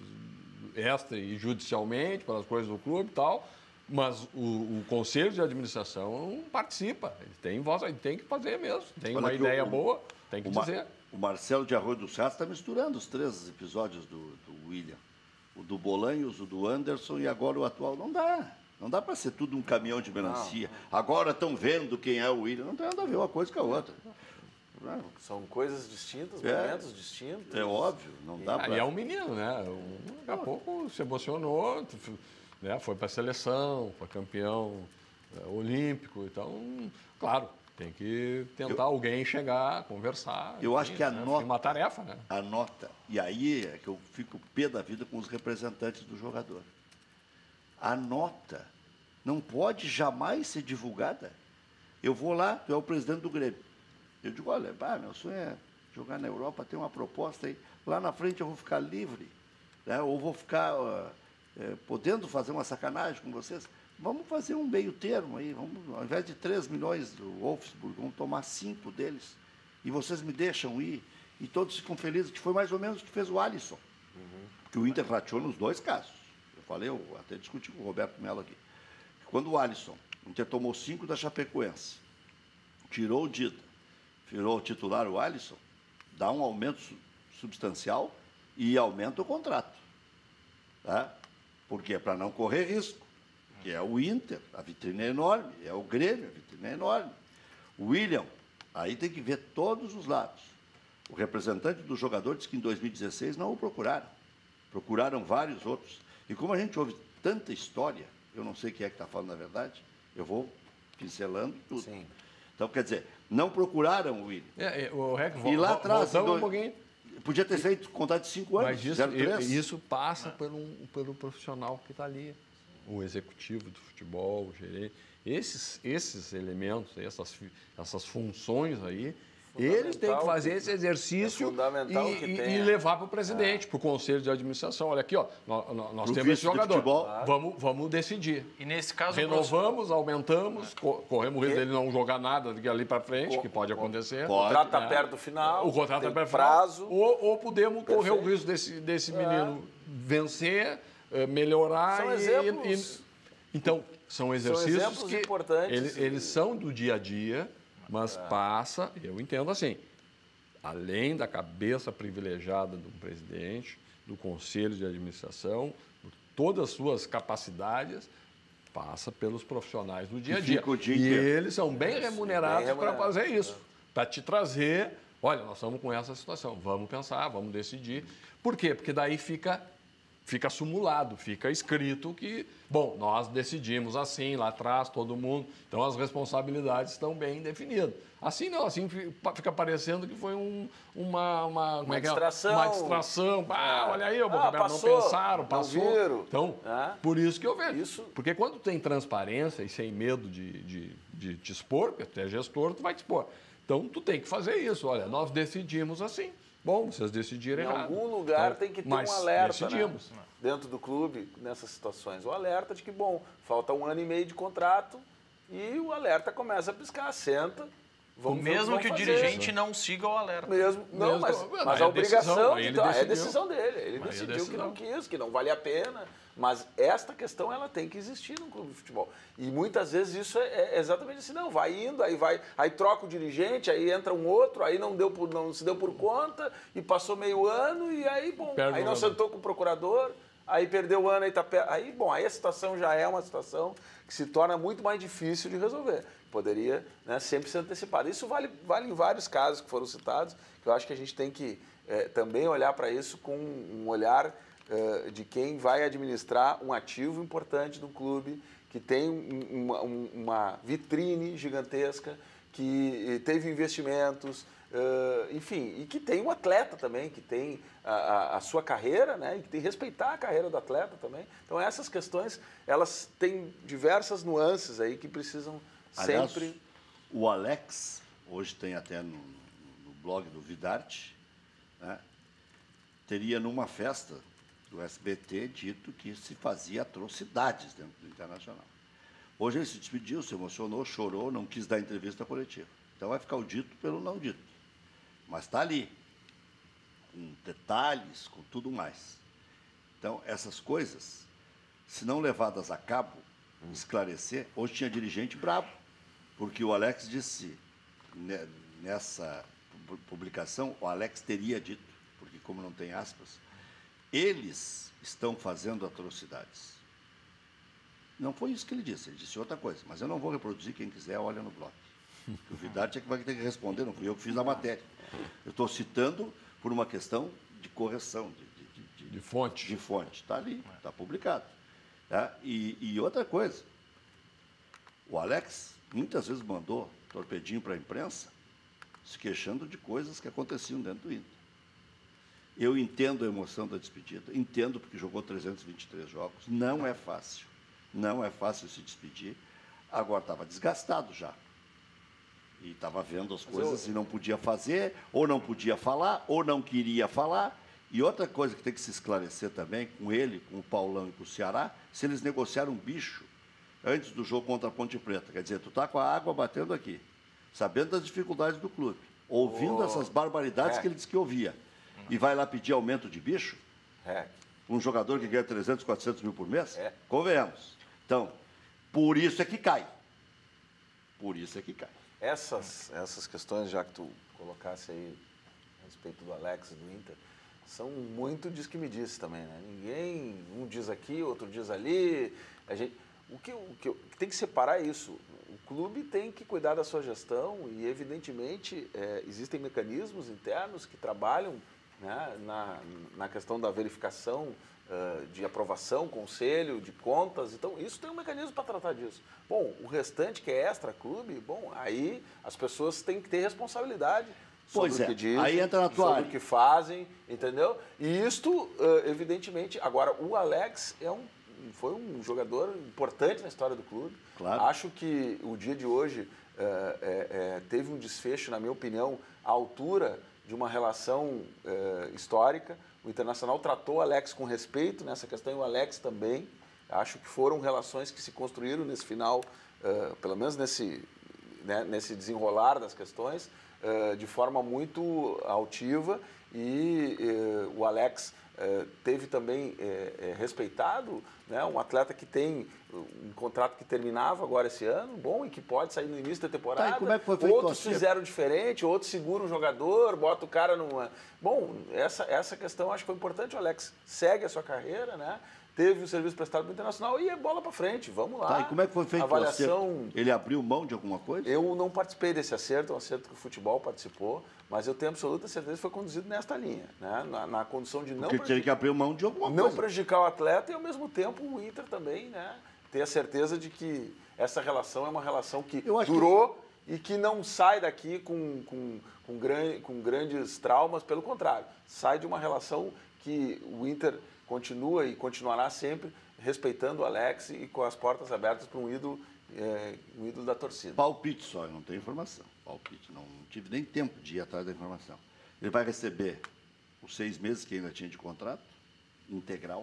extra e judicialmente, pelas coisas do clube e tal. Mas o, o conselho de administração participa. Ele tem voz, ele tem que fazer mesmo. Tem Olha uma ideia o, boa, tem que dizer. O Marcelo de Arroio dos Ratos está misturando os três episódios do, do William. O do Bolanhos, o do Anderson e agora o atual. Não dá. Não dá para ser tudo um caminhão de melancia. Agora estão vendo quem é o William. Não tem nada a ver uma coisa com a outra. Não. São coisas distintas, É. momentos distintos. É óbvio, não dá Aí para... é um menino, né? Um- Daqui a pouco se emocionou, né? Foi para a seleção, foi campeão é, olímpico. Então, claro, tem que tentar Eu- alguém chegar, conversar. Eu acho que a né? nota- Uma tarefa, né? A nota. E aí é que eu fico pé da vida com os representantes do jogador. A nota não pode jamais ser divulgada. Eu vou lá, tu é o presidente do Grêmio. Eu digo, olha, bah, meu sonho é jogar na Europa, tem uma proposta aí. Lá na frente eu vou ficar livre, né? Ou vou ficar uh, é, podendo fazer uma sacanagem com vocês. Vamos fazer um meio termo aí. Vamos, ao invés de três milhões do Wolfsburg, vamos tomar cinco deles. E vocês me deixam ir. E todos ficam felizes, que foi mais ou menos o que fez o Alisson. Uhum. Que o Inter rateou nos dois casos. Eu falei, eu até discuti com o Roberto Melo aqui. Quando o Alisson, o Inter tomou cinco da Chapecoense, tirou o Dida, virou o titular o Alisson, dá um aumento su- substancial e aumenta o contrato. Tá? Porque é para não correr risco. Que é o Inter, a vitrine é enorme, é o Grêmio, a vitrine é enorme. O William, aí tem que ver todos os lados. O representante do jogador disse que em dois mil e dezesseis não o procuraram. Procuraram vários outros. E como a gente ouve tanta história, eu não sei quem é que está falando a verdade, eu vou pincelando tudo. Sim. Então, quer dizer, não procuraram o William. É, é, o Rec, E lá vo- atrás, voltamos em um dois- pouquinho. Podia ter feito contrato de cinco anos, Mas isso, zero três. isso passa pelo, pelo profissional que está ali. O executivo do futebol, o gerente. Esses, esses elementos, essas, fi- essas funções aí, eles têm que fazer esse exercício é fundamental e, que e- tenha. e levar para o presidente, para o conselho de administração. Olha aqui, ó, nós, nós Pro temos esse vice de jogador. futebol. Vamos, vamos decidir. E nesse caso, o Renovamos, aumentamos, co- corremos o risco dele não jogar nada daqui ali para frente, que pode acontecer. O Pode. contrato está É. perto do final. O contrato tem é para prazo. Ou, ou podemos correr o Perfeito. risco desse, desse menino vencer, eh, melhorar São e- exemplos. e- Então, são exercícios exemplos que importantes eles, e- eles são do dia a dia, mas passa, eu entendo assim, além da cabeça privilegiada do presidente, do conselho de administração, todas as suas capacidades, passa pelos profissionais do dia a Que dia. fica o dia E inteiro. eles são bem remunerados bem para remunerados, fazer isso, para te trazer, olha, nós estamos com essa situação, vamos pensar, vamos decidir. Por quê? Porque daí fica fica acumulado, fica escrito que, bom, nós decidimos assim lá atrás, todo mundo, então as responsabilidades estão bem definidas. Assim não, assim fi- pa- fica parecendo que foi um, uma, uma, como Uma é que é? distração. Uma distração. Ah, olha aí, o Ah, Roberto, passou, não pensaram, não passou. viram. Então, É. por isso que eu vejo. Isso- Porque quando tem transparência e sem medo de, de, de te expor, porque tu é gestor, tu vai te expor. Então, tu tem que fazer isso. Olha, nós decidimos assim. Bom, vocês decidiram Em errado. algum lugar Então, tem que ter mas um alerta, decidimos. né? Dentro do clube, nessas situações. O alerta de que, bom, falta um ano e meio de contrato e o alerta começa a piscar. Senta, vamos ver mesmo que, que o vão dirigente fazer. não siga o alerta. Mesmo, não, Mesmo- mas, Aí mas é a decisão, obrigação, aí ele então, é a decidiu. decisão dele. Ele Aí é decidiu que decisão. não quis, que não valia a pena. Mas esta questão, ela tem que existir no clube de futebol. E muitas vezes isso é, é exatamente assim, não, vai indo, aí vai, aí troca o dirigente, aí entra um outro, aí não, deu por, não se deu por conta, e passou meio ano, e aí, bom, Perde aí o não ano. sentou com o procurador, aí perdeu o ano, aí tá pe- aí, bom, aí a situação já é uma situação que se torna muito mais difícil de resolver. Poderia, né, sempre ser antecipada. Isso vale, vale em vários casos que foram citados, que eu acho que a gente tem que eh, também olhar para isso com um olhar eh, de quem vai administrar um ativo importante do clube, que tem um- uma, um- uma vitrine gigantesca, que eh, teve investimentos, eh, enfim, e que tem um atleta também, que tem a, a- a sua carreira, né, e que tem que respeitar a carreira do atleta também. Então essas questões, elas têm diversas nuances aí que precisam Aliás, sempre... o Alex, hoje tem até no, no blog do Vidarte, né, teria numa festa do S B T dito que se fazia atrocidades dentro do Internacional. Hoje ele se despediu, se emocionou, chorou, não quis dar entrevista coletiva. Então vai ficar o dito pelo não dito. Mas está ali, com detalhes, com tudo mais. Então, essas coisas, se não levadas a cabo, esclarecer, hoje tinha dirigente bravo, porque o Alex disse, ne- nessa pu- publicação, o Alex teria dito, porque como não tem aspas, eles estão fazendo atrocidades. Não foi isso que ele disse, ele disse outra coisa. Mas eu não vou reproduzir, quem quiser olha no blog. O Vidarte é que vai ter que responder, não fui eu que fiz a matéria. Eu estou citando por uma questão de correção, de, de, de, De fonte. de fonte. Está ali, está publicado. Tá? E, e outra coisa, o Alex muitas vezes mandou torpedinho para a imprensa, se queixando de coisas que aconteciam dentro do Inter. Eu entendo a emoção da despedida, entendo porque jogou trezentos e vinte e três jogos, não é fácil, não é fácil se despedir. Agora estava desgastado já. E estava vendo as coisas eu... e não podia fazer, ou não podia falar, ou não queria falar. E outra coisa que tem que se esclarecer também, com ele, com o Paulão e com o Ceará, se eles negociaram um bicho antes do jogo contra a Ponte Preta. Quer dizer, tu está com a água batendo aqui, sabendo das dificuldades do clube, ouvindo oh, essas barbaridades é. que ele disse que ouvia, e vai lá pedir aumento de bicho? É. Um jogador que ganha trezentos, quatrocentos mil por mês? É. Convenhamos. Então, por isso é que cai. Por isso é que cai. Essas, essas questões, já que tu colocasse aí a respeito do Alex e do Inter, são muito diz que me disse também, né? Ninguém, um diz aqui, outro diz ali. A gente, o que, o que, o que tem que separar é isso. O clube tem que cuidar da sua gestão e, evidentemente, é, existem mecanismos internos que trabalham, né, na, na questão da verificação uh, de aprovação, conselho, de contas. Então, isso tem um mecanismo para tratar disso. Bom, o restante, que é extra-clube, bom, aí as pessoas têm que ter responsabilidade sobre pois o é. que dizem, aí entra na tua sobre área. o que fazem, entendeu? E isto, uh, evidentemente, agora, o Alex é um, foi um jogador importante na história do clube. Claro. Acho que o dia de hoje uh, é, é, teve um desfecho, na minha opinião, à altura de uma relação uh, histórica. O Internacional tratou o Alex com respeito nessa questão e o Alex também. Acho que foram relações que se construíram nesse final, uh, pelo menos nesse, né, nesse desenrolar das questões, uh, de forma muito altiva. E uh, o Alex uh, teve também uh, uh, respeitado, né, um atleta que tem um contrato que terminava agora esse ano, bom, e que pode sair no início da temporada. Tá, e como é que foi feito outros fizeram diferente, outros seguram o jogador, bota o cara numa... Bom, essa, essa questão acho que foi importante. O Alex segue a sua carreira, né? Teve o serviço prestado para o Internacional e é bola para frente, vamos lá. Tá, e como é que foi feito avaliação... o acerto? Ele abriu mão de alguma coisa? Eu não participei desse acerto, é um acerto que o futebol participou, mas eu tenho absoluta certeza que foi conduzido nesta linha, né? Na, na condição de não... Porque tinha que abrir mão de alguma não coisa. prejudicar o atleta e, ao mesmo tempo, o Inter também, né? Ter a certeza de que essa relação é uma relação que durou que... e que não sai daqui com, com, com, gran, com grandes traumas, pelo contrário, sai de uma relação que o Inter continua e continuará sempre respeitando o Alex e com as portas abertas para um ídolo, é, um ídolo da torcida. Palpite só, eu não tenho informação. Palpite, não, não tive nem tempo de ir atrás da informação. Ele vai receber os seis meses que ainda tinha de contrato, integral,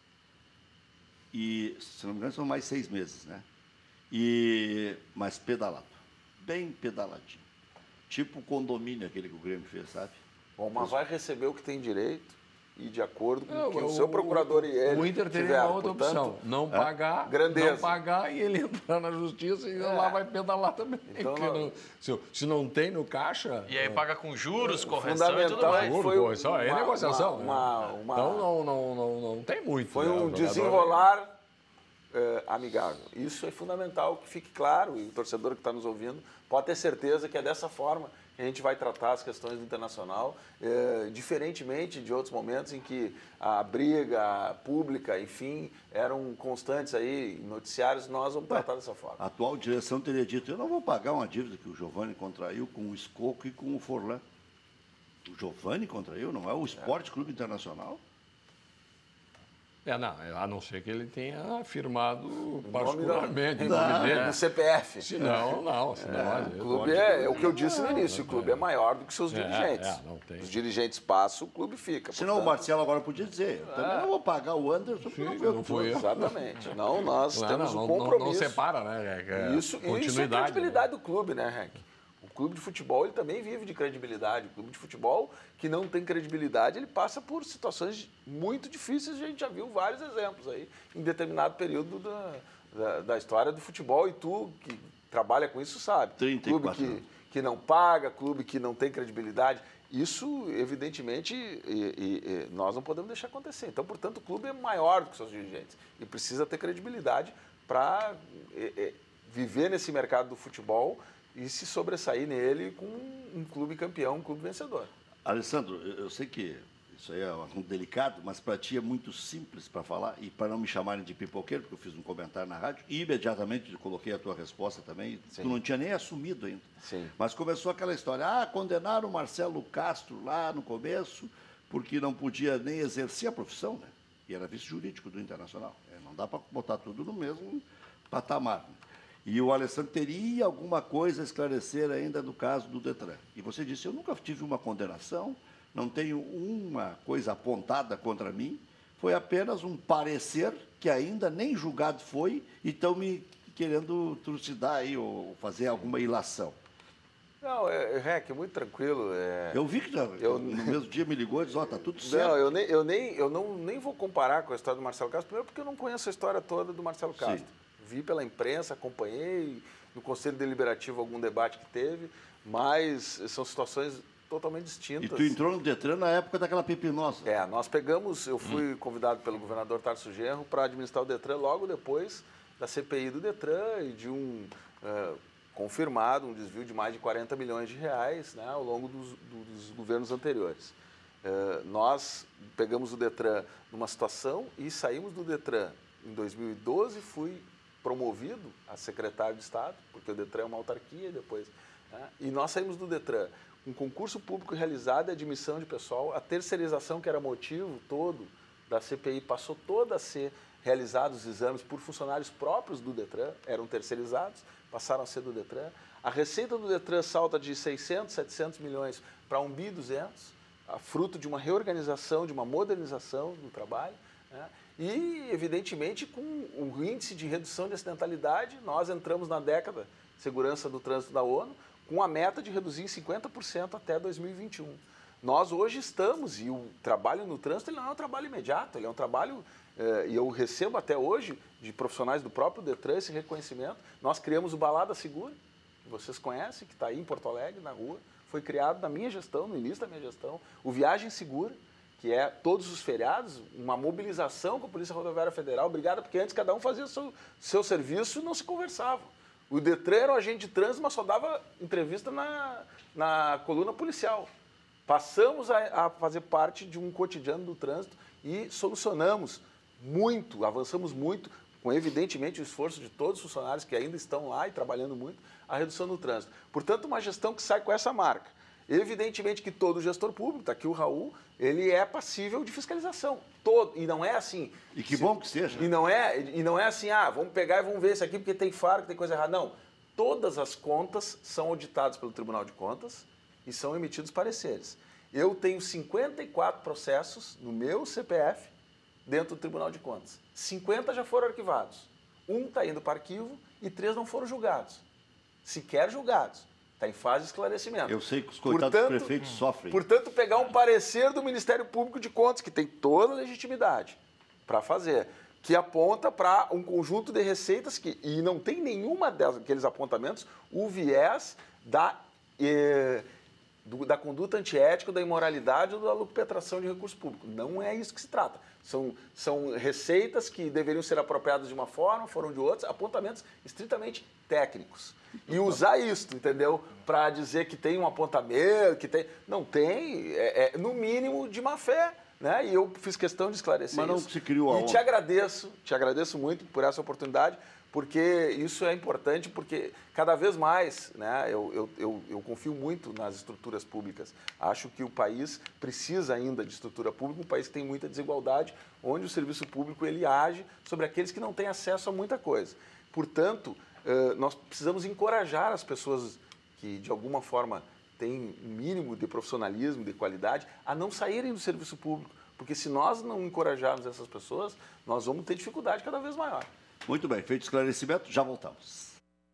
e, se não me engano, são mais seis meses, né? E, mas pedalado, bem pedaladinho. Tipo o condomínio, aquele que o Grêmio fez, sabe? Bom, mas vai receber o que tem direito e de acordo com Não, o que o, o seu procurador e ele O Inter teria tiveram. uma outra Portanto, opção, não pagar, grandeza. não pagar e ele entrar na justiça e É. lá vai pedalar também. Então, Porque não- não- se, se não tem no caixa... E aí paga com juros, O correção e tudo fundamental mais. Juro, foi pô, isso aí é uma- negociação. uma- né? uma- uma- Então não, não, não, não tem muito. Foi né? um O jogador- desenrolar eh, amigável. Isso é fundamental que fique claro, e o torcedor que está nos ouvindo pode ter certeza que é dessa forma que a gente vai tratar as questões do Internacional, eh, diferentemente de outros momentos em que a briga pública, enfim, eram constantes aí em noticiários, nós vamos tratar dessa forma. A atual direção teria dito, eu não vou pagar uma dívida que o Giovani contraiu com o Escoco e com o Forlan. O Giovani contraiu, não é o Esporte Clube Internacional? É, não, a não ser que ele tenha afirmado nome particularmente da- em nome Não, dele. no C P F. Se não, não. Se não, às O vezes clube pode- é, é o que eu disse no início, o clube é maior do que seus É, dirigentes. é, não tem. Os dirigentes passam, o clube fica. Senão o portanto, Marcelo agora podia dizer, eu também não vou pagar o Anderson, porque Sim, não veio não do foi clube. eu. Exatamente. Não, nós Não, temos não, um não, compromisso. não separa, né? É, é Isso, isso é continuidade. credibilidade do clube, né, Henrique? O clube de futebol ele também vive de credibilidade. O clube de futebol que não tem credibilidade, ele passa por situações muito difíceis. A gente já viu vários exemplos aí em determinado período da, da, da história do futebol. E tu, que trabalha com isso, sabe. trinta e Clube quatro que, anos. que não paga, clube que não tem credibilidade. Isso, evidentemente, e- e- e nós não podemos deixar acontecer. Então, portanto, o clube é maior do que seus dirigentes e precisa ter credibilidade para é, é, viver nesse mercado do futebol e se sobressair nele com um clube campeão, um clube vencedor. Alessandro, eu sei que isso aí é um assunto delicado, mas para ti é muito simples para falar e para não me chamarem de pipoqueiro, porque eu fiz um comentário na rádio e imediatamente coloquei a tua resposta também. Sim. Tu não tinha nem assumido ainda. Sim. Mas começou aquela história, ah, condenaram o Marcelo Castro lá no começo porque não podia nem exercer a profissão, né? E era vice-jurídico do Internacional. É, não dá para botar tudo no mesmo patamar. Né? E o Alessandro teria alguma coisa a esclarecer ainda no caso do Detran. E você disse, eu nunca tive uma condenação, não tenho uma coisa apontada contra mim, foi apenas um parecer que ainda nem julgado foi e estão me querendo trucidar aí ou fazer alguma ilação. Não, é, é, Rec, muito tranquilo. É... Eu vi que já, eu... no mesmo dia me ligou e disse, ó, oh, tá tudo certo. Não, eu, nem, eu, nem, eu não, nem vou comparar com a história do Marcelo Castro, primeiro porque eu não conheço a história toda do Marcelo Castro. Sim. Vi pela imprensa, acompanhei no Conselho Deliberativo algum debate que teve, mas são situações totalmente distintas. E tu entrou no Detran na época daquela pepinosa. É, nós pegamos, eu fui hum. convidado pelo governador Tarso Genro para administrar o Detran logo depois da C P I do Detran e de um uh, confirmado, um desvio de mais de quarenta milhões de reais, né, ao longo dos, dos governos anteriores. Uh, nós pegamos o Detran numa situação e saímos do Detran em dois mil e doze, fui promovido a secretário de Estado, porque o Detran é uma autarquia depois, né, e nós saímos do Detran um concurso público realizado, a admissão de pessoal, a terceirização, que era motivo todo da C P I, passou toda a ser realizados os exames por funcionários próprios do Detran, eram terceirizados, passaram a ser do Detran. A receita do Detran salta de seiscentos, setecentos milhões para um bi duzentos, fruto de uma reorganização, de uma modernização do trabalho, né? E, evidentemente, com o índice de redução de acidentalidade, nós entramos na década de segurança do trânsito da ONU, com a meta de reduzir em cinquenta por cento até dois mil e vinte e um. Nós hoje estamos, e o trabalho no trânsito ele não é um trabalho imediato, ele é um trabalho, eh, e eu recebo até hoje, de profissionais do próprio Detran, esse reconhecimento. Nós criamos o Balada Segura, que vocês conhecem, que está aí em Porto Alegre, na rua, foi criado na minha gestão, no início da minha gestão. O Viagem Segura, que é todos os feriados, uma mobilização com a Polícia Rodoviária Federal, obrigada, porque antes cada um fazia o seu, seu serviço e não se conversava. O Detran era um agente de trânsito, mas só dava entrevista na, na coluna policial. Passamos a, a fazer parte de um cotidiano do trânsito e solucionamos muito, avançamos muito, com evidentemente o esforço de todos os funcionários que ainda estão lá e trabalhando muito, a redução do trânsito. Portanto, uma gestão que sai com essa marca. Evidentemente que todo gestor público, está aqui o Raul, ele é passível de fiscalização. Todo, e não é assim... E que bom que seja. E não é, e não é assim, ah, vamos pegar e vamos ver isso aqui porque tem faro, que tem coisa errada. Não. Todas as contas são auditadas pelo Tribunal de Contas e são emitidos pareceres. Eu tenho cinquenta e quatro processos no meu C P F dentro do Tribunal de Contas. cinquenta já foram arquivados. Um está indo para arquivo e três não foram julgados. Sequer julgados. Está em fase de esclarecimento. Eu sei que os coitados portanto, prefeitos sofrem. Portanto, pegar um parecer do Ministério Público de Contas, que tem toda a legitimidade para fazer, que aponta para um conjunto de receitas que, e não tem nenhuma daqueles apontamentos, o viés da, eh, do, da conduta antiética, da imoralidade ou da lucupetração de recurso público. Não é isso que se trata. São, são receitas que deveriam ser apropriadas de uma forma, foram de outra, apontamentos estritamente técnicos. E usar isso, entendeu? Para dizer que tem um apontamento, que tem... Não tem, é, é no mínimo de má fé, né? E eu fiz questão de esclarecer Mas não isso. Se criou a e te agradeço, te agradeço muito por essa oportunidade, porque isso é importante, porque cada vez mais, né, eu, eu, eu, eu confio muito nas estruturas públicas. Acho que o país precisa ainda de estrutura pública, um país que tem muita desigualdade, onde o serviço público ele age sobre aqueles que não têm acesso a muita coisa. Portanto, nós precisamos encorajar as pessoas que, de alguma forma, têm um mínimo de profissionalismo, de qualidade, a não saírem do serviço público. Porque se nós não encorajarmos essas pessoas, nós vamos ter dificuldade cada vez maior. Muito bem, feito o esclarecimento, já voltamos.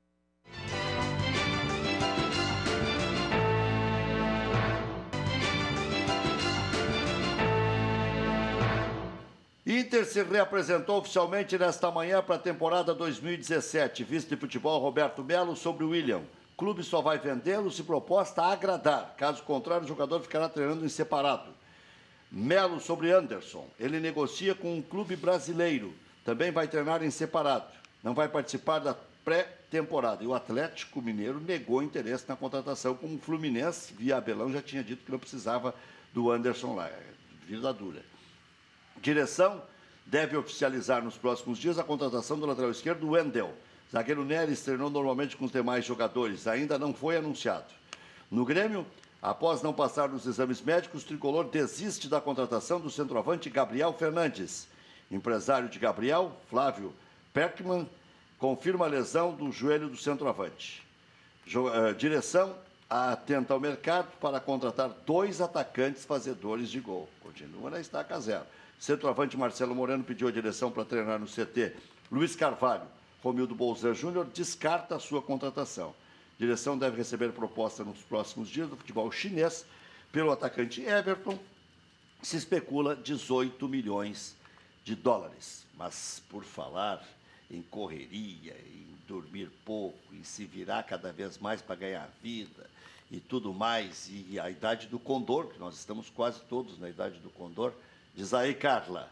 Inter se reapresentou oficialmente nesta manhã para a temporada dois mil e dezessete. Vice de futebol Roberto Melo sobre o William. O clube só vai vendê-lo se proposta a agradar. Caso contrário, o jogador ficará treinando em separado. Melo sobre Anderson. Ele negocia com um clube brasileiro. Também vai treinar em separado. não vai participar da pré-temporada. E o Atlético Mineiro negou interesse na contratação, como o Fluminense, via Abelão, já tinha dito que não precisava do Anderson lá, vida dura. Direção deve oficializar nos próximos dias a contratação do lateral esquerdo, Wendel. Zagueiro Neres treinou normalmente com os demais jogadores, ainda não foi anunciado. No Grêmio, após não passar nos exames médicos, o tricolor desiste da contratação do centroavante Gabriel Fernandes. Empresário de Gabriel, Flávio Perkman, confirma a lesão do joelho do centroavante. Jo, uh, direção atenta ao mercado para contratar dois atacantes fazedores de gol. Continua na estaca zero. Centroavante Marcelo Moreno pediu a direção para treinar no C T. Luiz Carvalho, Romildo Bolzan Júnior descarta a sua contratação. Direção deve receber proposta nos próximos dias do futebol chinês pelo atacante Everton. Se especula dezoito milhões de dólares. Mas, por falar em correria, em dormir pouco, em se virar cada vez mais para ganhar vida e tudo mais, e a idade do condor, que nós estamos quase todos na idade do condor. Diz aí, Carla.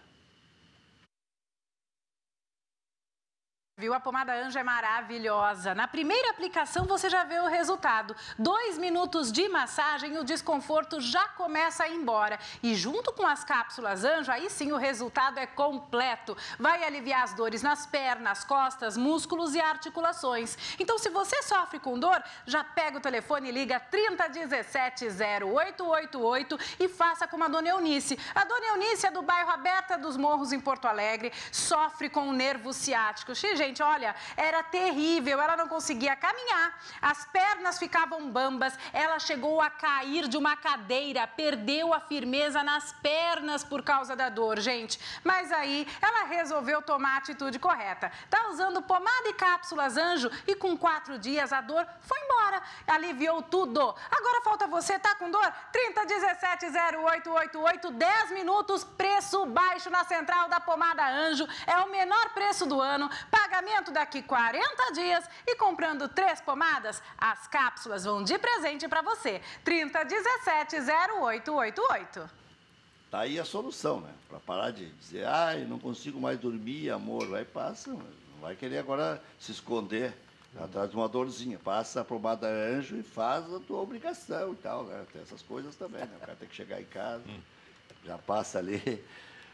Viu? A pomada Anjo é maravilhosa. Na primeira aplicação você já vê o resultado. Dois minutos de massagem e o desconforto já começa a ir embora. E junto com as cápsulas Anjo, aí sim o resultado é completo. Vai aliviar as dores nas pernas, costas, músculos e articulações. Então, se você sofre com dor, já pega o telefone e liga trinta dezessete zero oito oito oito e faça como a dona Eunice. A dona Eunice é do bairro Aberta dos Morros, em Porto Alegre, sofre com o nervo ciático. Gente, olha, era terrível, ela não conseguia caminhar, as pernas ficavam bambas, ela chegou a cair de uma cadeira, perdeu a firmeza nas pernas por causa da dor, gente. Mas aí, ela resolveu tomar a atitude correta. Tá usando pomada e cápsulas Anjo e com quatro dias a dor foi embora, aliviou tudo. Agora falta você, tá com dor? trinta dezessete zero oito oito oito, dez minutos, preço baixo na central da pomada Anjo, é o menor preço do ano, paga Pagamento daqui quarenta dias e comprando três pomadas, as cápsulas vão de presente para você. trinta dezessete zero oito oito oito. Tá aí a solução, né? Para parar de dizer, ai, não consigo mais dormir, amor. Vai, passa, não vai querer agora se esconder atrás de uma dorzinha. Passa a pomada Anjo e faz a tua obrigação e tal, né? Tem essas coisas também, né? O cara tem que chegar em casa, já passa ali.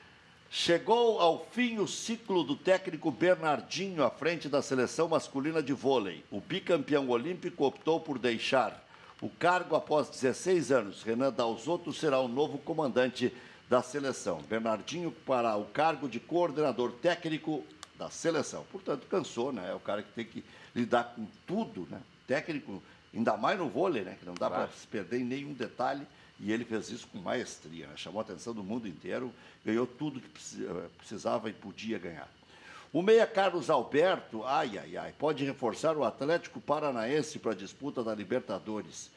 Chegou ao fim o ciclo do técnico Bernardinho à frente da seleção masculina de vôlei. O bicampeão olímpico optou por deixar o cargo após dezesseis anos. Renan Dalzotto será o novo comandante da seleção. Bernardinho para o cargo de coordenador técnico da seleção. Portanto, cansou, né? É o cara que tem que lidar com tudo, né? Técnico, ainda mais no vôlei, né? Que não dá claro. Para se perder em nenhum detalhe. E ele fez isso com maestria, né? Chamou a atenção do mundo inteiro, ganhou tudo que precisava e podia ganhar. O meia Carlos Alberto, ai, ai, ai, pode reforçar o Atlético Paranaense para a disputa da Libertadores.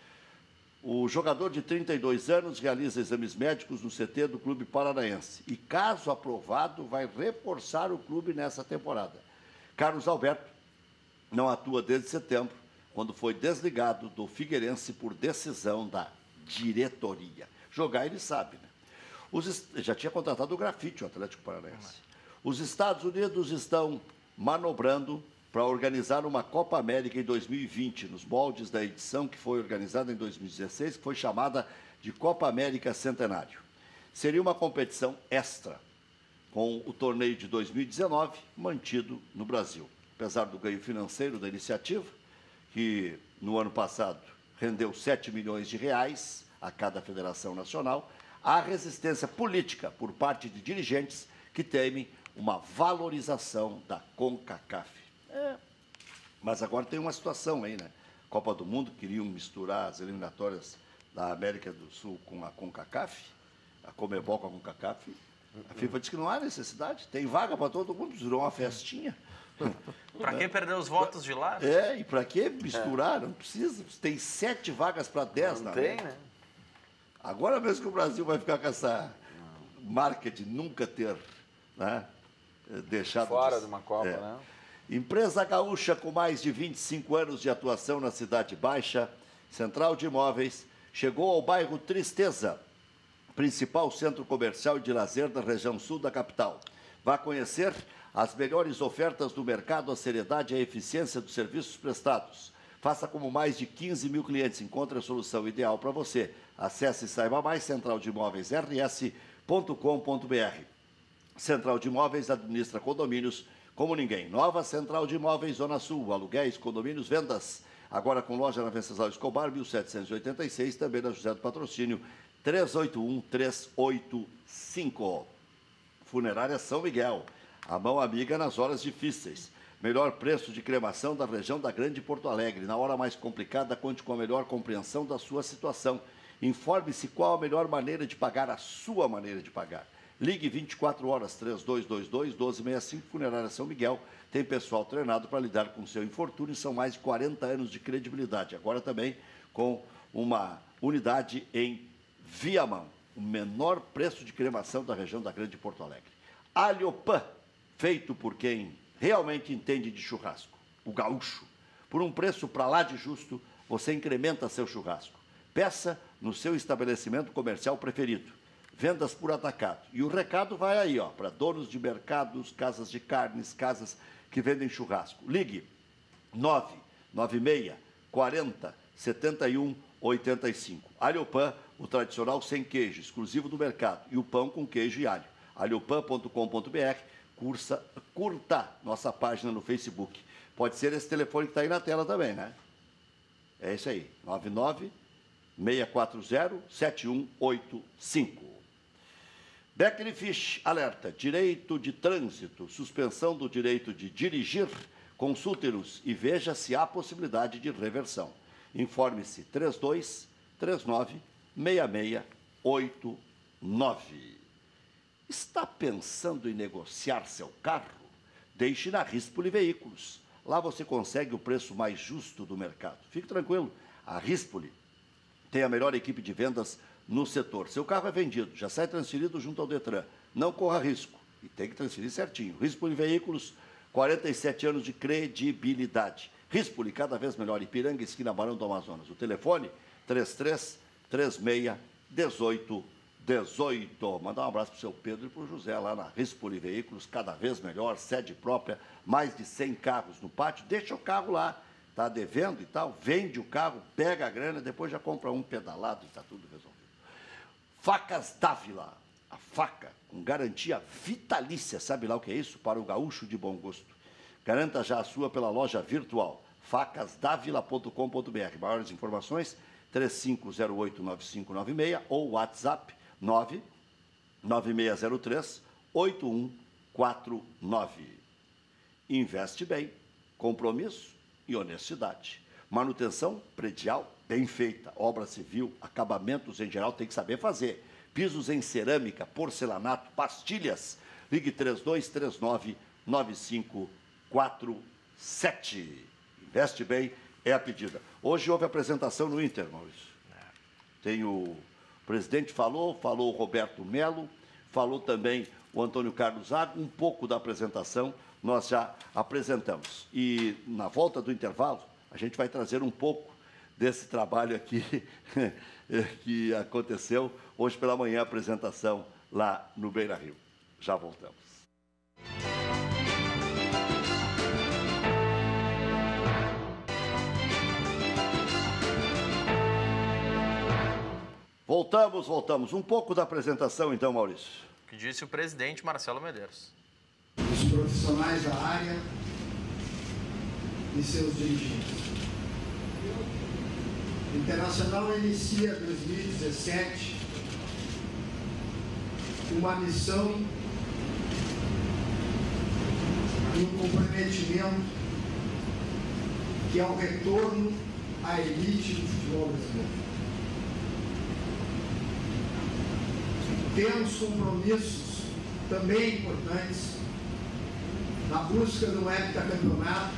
O jogador de trinta e dois anos realiza exames médicos no C T do Clube Paranaense e, caso aprovado, vai reforçar o clube nessa temporada. Carlos Alberto não atua desde setembro, quando foi desligado do Figueirense por decisão da diretoria. Jogar ele sabe, né? Os, já tinha contratado o Grafite, o Atlético Paranaense. Os Estados Unidos estão manobrando para organizar uma Copa América em dois mil e vinte, nos moldes da edição que foi organizada em dois mil e dezesseis, que foi chamada de Copa América Centenário. Seria uma competição extra, com o torneio de dois mil e dezenove mantido no Brasil. Apesar do ganho financeiro da iniciativa, que no ano passado rendeu sete milhões de reais a cada federação nacional, há resistência política por parte de dirigentes que temem uma valorização da CONCACAF. É. Mas agora tem uma situação aí, né? Copa do Mundo, queriam misturar as eliminatórias da América do Sul com a CONCACAF, a Comebol com a CONCACAF. A FIFA diz que não há necessidade, tem vaga para todo mundo, virou uma festinha. Para que perder os votos de lá? É, e para que misturar? Não precisa. Tem sete vagas para dez, não na tem, né? Agora mesmo que o Brasil vai ficar com essa marca de nunca ter, né, deixado... Fora de, de uma Copa, é. né? Empresa gaúcha com mais de vinte e cinco anos de atuação na Cidade Baixa, Central de Imóveis, chegou ao bairro Tristeza, principal centro comercial e de lazer da região sul da capital. Vá conhecer as melhores ofertas do mercado, a seriedade e a eficiência dos serviços prestados. Faça como mais de quinze mil clientes. Encontre a solução ideal para você. Acesse e saiba mais, central de imóveis r s ponto com ponto b r. Central de Imóveis administra condomínios como ninguém. Nova Central de Imóveis, Zona Sul, aluguéis, condomínios, vendas. Agora com loja na Venceslau Escobar, mil setecentos e oitenta e seis, também na José do Patrocínio, três oito um, três oito cinco. Funerária São Miguel, a mão amiga nas horas difíceis. Melhor preço de cremação da região da Grande Porto Alegre. Na hora mais complicada, conte com a melhor compreensão da sua situação. Informe-se qual a melhor maneira de pagar, a sua maneira de pagar. Ligue vinte e quatro horas, três dois dois dois, um dois seis cinco, Funerária São Miguel. Tem pessoal treinado para lidar com o seu infortúnio. São mais de quarenta anos de credibilidade. Agora também com uma unidade em Viamão. O menor preço de cremação da região da Grande Porto Alegre. Alhopan, feito por quem realmente entende de churrasco. O gaúcho. Por um preço para lá de justo, você incrementa seu churrasco. Peça no seu estabelecimento comercial preferido. Vendas por atacado. E o recado vai aí, ó, para donos de mercados, casas de carnes, casas que vendem churrasco. Ligue nove nove seis, quarenta, setenta e um, oitenta e cinco. Alhopan, o tradicional sem queijo, exclusivo do mercado. E o pão com queijo e alho. alhopan ponto com ponto b r. Cursa, curta nossa página no Facebook. Pode ser esse telefone que está aí na tela também, né? É isso aí. nove nove seis quatro zero, sete um oito cinco. Becker Fish, alerta, direito de trânsito, suspensão do direito de dirigir, consulte-nos e veja se há possibilidade de reversão. Informe-se trinta e dois, trinta e nove, sessenta e seis, oitenta e nove. Está pensando em negociar seu carro? Deixe na Rispoli Veículos. Lá você consegue o preço mais justo do mercado. Fique tranquilo, a Rispoli tem a melhor equipe de vendas no setor. Seu carro é vendido, já sai transferido junto ao Detran. Não corra risco. E tem que transferir certinho. Rispoli Veículos, quarenta e sete anos de credibilidade. Rispoli, cada vez melhor. Ipiranga, esquina Barão do Amazonas. O telefone, três três três seis, dezoito dezoito. Mandar um abraço para o seu Pedro e para o José lá na Rispoli Veículos, cada vez melhor, sede própria, mais de cem carros no pátio. Deixa o carro lá. Está devendo e tal, vende o carro, pega a grana, depois já compra um pedalado e está tudo resolvido. Facas Dávila, a faca com garantia vitalícia, sabe lá o que é isso? Para o gaúcho de bom gosto. Garanta já a sua pela loja virtual, facas davila ponto com ponto b r. Maiores informações, três cinco zero oito, nove cinco nove seis ou WhatsApp nove nove seis zero três, oito um quatro nove. Investe bem, compromisso e honestidade. Manutenção predial bem feita. Obra civil, acabamentos em geral, tem que saber fazer. Pisos em cerâmica, porcelanato, pastilhas. Ligue três dois três nove, nove cinco quatro sete. Investe bem, é a pedida. Hoje houve apresentação no Inter, Maurício. Tem o presidente falou, falou o Roberto Melo, falou também o Antônio Carlos Zago, um pouco da apresentação nós já apresentamos. E na volta do intervalo, a gente vai trazer um pouco desse trabalho aqui que aconteceu hoje pela manhã, a apresentação lá no Beira-Rio. Já voltamos. Voltamos, voltamos. Um pouco da apresentação, então, Maurício. O que disse o presidente Marcelo Medeiros. Os profissionais da área e seus dirigentes. O Internacional inicia dois mil e dezessete uma missão e um comprometimento que é o retorno à elite do futebol brasileiro. Temos compromissos também importantes na busca do heptacampeonato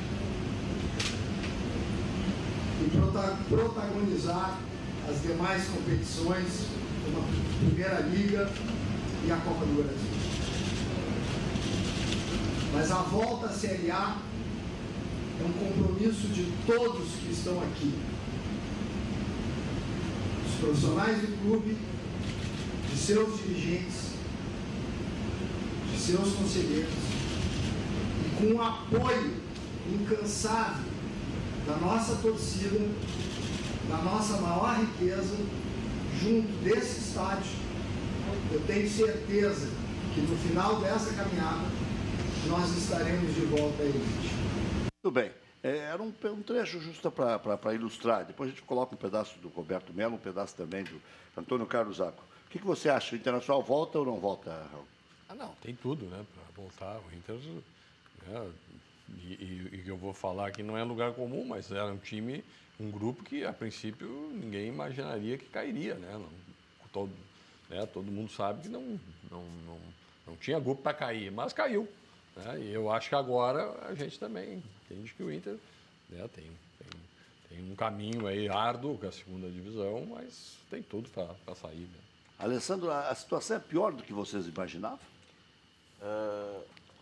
e protagonizar as demais competições, como a Primeira Liga e a Copa do Brasil. Mas a volta à Série A é um compromisso de todos que estão aqui. Os profissionais do clube, de seus dirigentes, de de seus conselheiros e com o apoio incansável da nossa torcida, da nossa maior riqueza, junto desse estádio, eu tenho certeza que no final dessa caminhada nós estaremos de volta à elite. Tudo bem. É, era um, um trecho justo para ilustrar. Depois a gente coloca um pedaço do Roberto Melo, um pedaço também do Antônio Carlos Zago. O que, que você acha? O Internacional volta ou não volta, Raul? Ah, não, tem tudo, né, para voltar. O Inter, né, e, e, e eu vou falar que não é lugar comum, mas era um time, um grupo que, a princípio, ninguém imaginaria que cairia, né? Não, todo, né, todo mundo sabe que não, não, não, não tinha grupo para cair, mas caiu. Né? E eu acho que agora a gente também entende que o Inter, né, tem, tem, tem um caminho aí árduo com a segunda divisão, mas tem tudo para sair. Né? Alessandro, a, a situação é pior do que vocês imaginavam? Uh,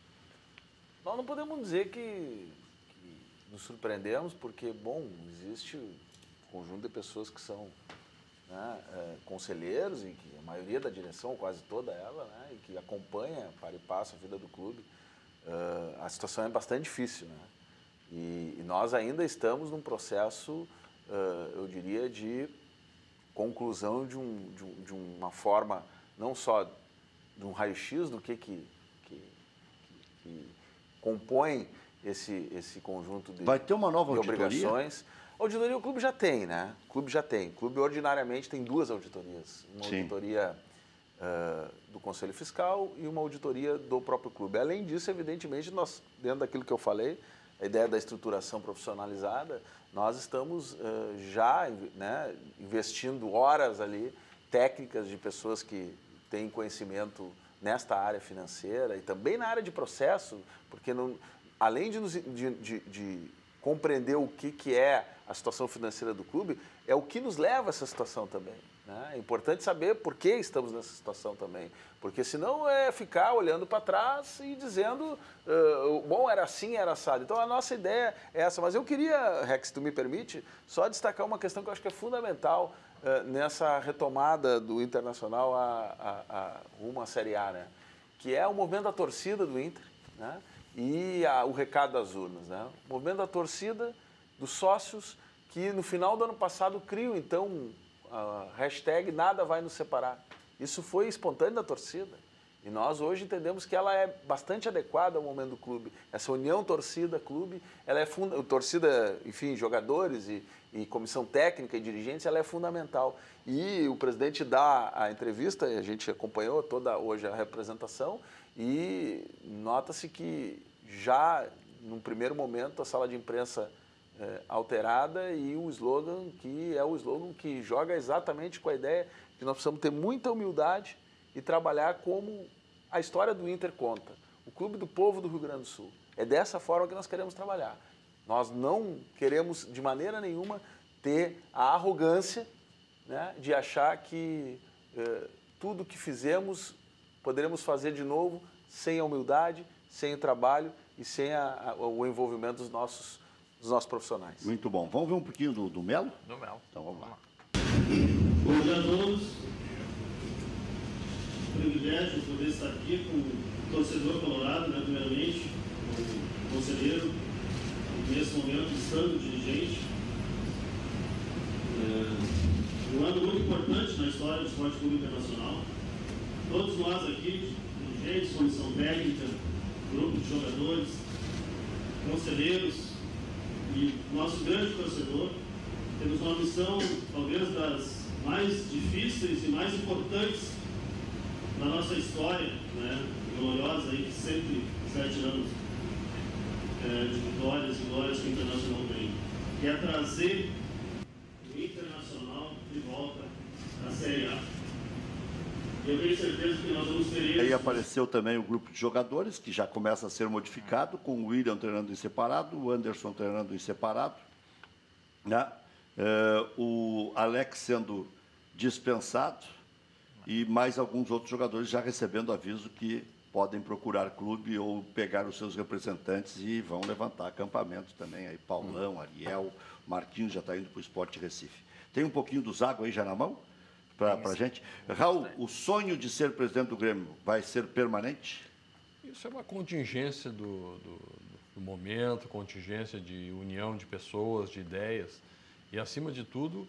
nós não podemos dizer que, que nos surpreendemos, porque, bom, existe um conjunto de pessoas que são, né, uh, conselheiros, e que a maioria da direção, quase toda ela, né, e que acompanha para e passo a vida do clube. Uh, a situação é bastante difícil, né? E, e nós ainda estamos num processo, uh, eu diria, de conclusão de, um, de, um, de uma forma, não só de um raio-x do que, que, que, que compõe esse, esse conjunto de, Vai ter uma nova de auditoria? obrigações. Auditoria o clube já tem, né? O clube já tem. O clube ordinariamente tem duas auditorias. Uma Sim. auditoria uh, do Conselho Fiscal e uma auditoria do próprio clube. Além disso, evidentemente, nós, dentro daquilo que eu falei, a ideia da estruturação profissionalizada, nós estamos uh, já, né, investindo horas ali, técnicas de pessoas que têm conhecimento nesta área financeira e também na área de processo, porque não, além de, nos, de, de, de compreender o que, que é a situação financeira do clube, é o que nos leva a essa situação também. Né? É importante saber por que estamos nessa situação também, porque senão é ficar olhando para trás e dizendo, uh, bom, era assim, era assado. Então a nossa ideia é essa, mas eu queria, Rex, se tu me permite, só destacar uma questão que eu acho que é fundamental uh, nessa retomada do Internacional a, a, a, rumo à Série A, né? Que é o movimento da torcida do Inter, né? E a, o recado das urnas. Né? O movimento da torcida, dos sócios, que no final do ano passado criam, então, a hashtag nada vai nos separar. Isso foi espontâneo da torcida. E nós hoje entendemos que ela é bastante adequada ao momento do clube. Essa união torcida-clube, ela é funda... torcida, enfim, jogadores e, e comissão técnica e dirigentes, ela é fundamental. E o presidente dá a entrevista, a gente acompanhou toda hoje a representação, e nota-se que já, num primeiro momento, a sala de imprensa é, alterada e o slogan que é o slogan que joga exatamente com a ideia que nós precisamos ter muita humildade e trabalhar como a história do Inter conta. O clube do povo do Rio Grande do Sul. É dessa forma que nós queremos trabalhar. Nós não queremos, de maneira nenhuma, ter a arrogância, né, de achar que eh, tudo que fizemos poderemos fazer de novo sem a humildade, sem o trabalho e sem a, a, o envolvimento dos nossos, dos nossos profissionais. Muito bom. Vamos ver um pouquinho do, do Melo? Do Melo. Então vamos lá. Bom dia a todos. Privilégio poder estar aqui com o torcedor colorado, né, primeiramente, com o conselheiro, nesse momento, estando dirigente. É um ano muito importante na história do Esporte Clube Internacional. Todos nós aqui, dirigentes, comissão técnica, grupo de jogadores, conselheiros e nosso grande torcedor, temos uma missão, talvez, das mais difíceis e mais importantes da nossa história, né, gloriosa, aí, que sempre, sete anos é, de vitórias e glórias que o Internacional tem, que é trazer o Internacional de volta à Série A. Eu tenho certeza que nós vamos ter... Aí apareceu também o grupo de jogadores, que já começa a ser modificado, com o William treinando em separado, o Anderson treinando em separado, né? É, o Alex sendo dispensado e mais alguns outros jogadores já recebendo aviso que podem procurar clube ou pegar os seus representantes e vão levantar acampamento também. Aí Paulão, Ariel, Marquinhos já está indo para o Sport Recife. Tem um pouquinho do Zago aí já na mão? Para a gente. Raul, o sonho de ser presidente do Grêmio vai ser permanente? Isso é uma contingência do, do, do momento, contingência de união de pessoas, de ideias. E, acima de tudo,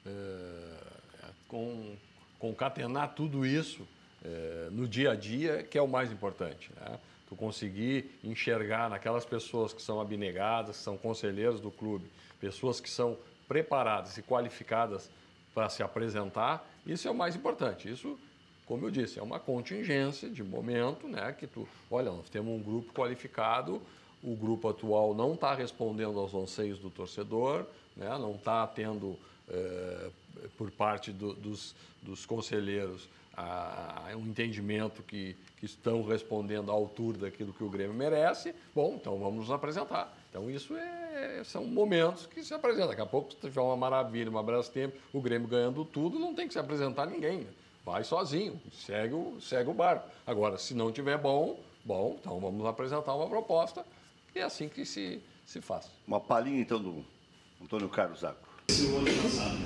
é, com, concatenar tudo isso é, no dia a dia, que é o mais importante, né? Tu conseguir enxergar naquelas pessoas que são abnegadas, que são conselheiros do clube, pessoas que são preparadas e qualificadas para se apresentar, isso é o mais importante. Isso, como eu disse, é uma contingência de momento, né? Que tu, olha, nós temos um grupo qualificado, o grupo atual não está respondendo aos anseios do torcedor, né? Não está tendo, eh, por parte do, dos, dos conselheiros, a, a um entendimento que, que estão respondendo à altura daquilo que o Grêmio merece. Bom, então vamos nos apresentar. Então isso é, são momentos que se apresentam. Daqui a pouco, se tiver uma maravilha, uma Brastemp, o Grêmio ganhando tudo, não tem que se apresentar ninguém, né? Vai sozinho, segue o, segue o barco. Agora, se não tiver bom, bom, então vamos apresentar uma proposta. E é assim que se, se faz. Uma palhinha, então, do Antônio Carlos Zago. Esse ano passado,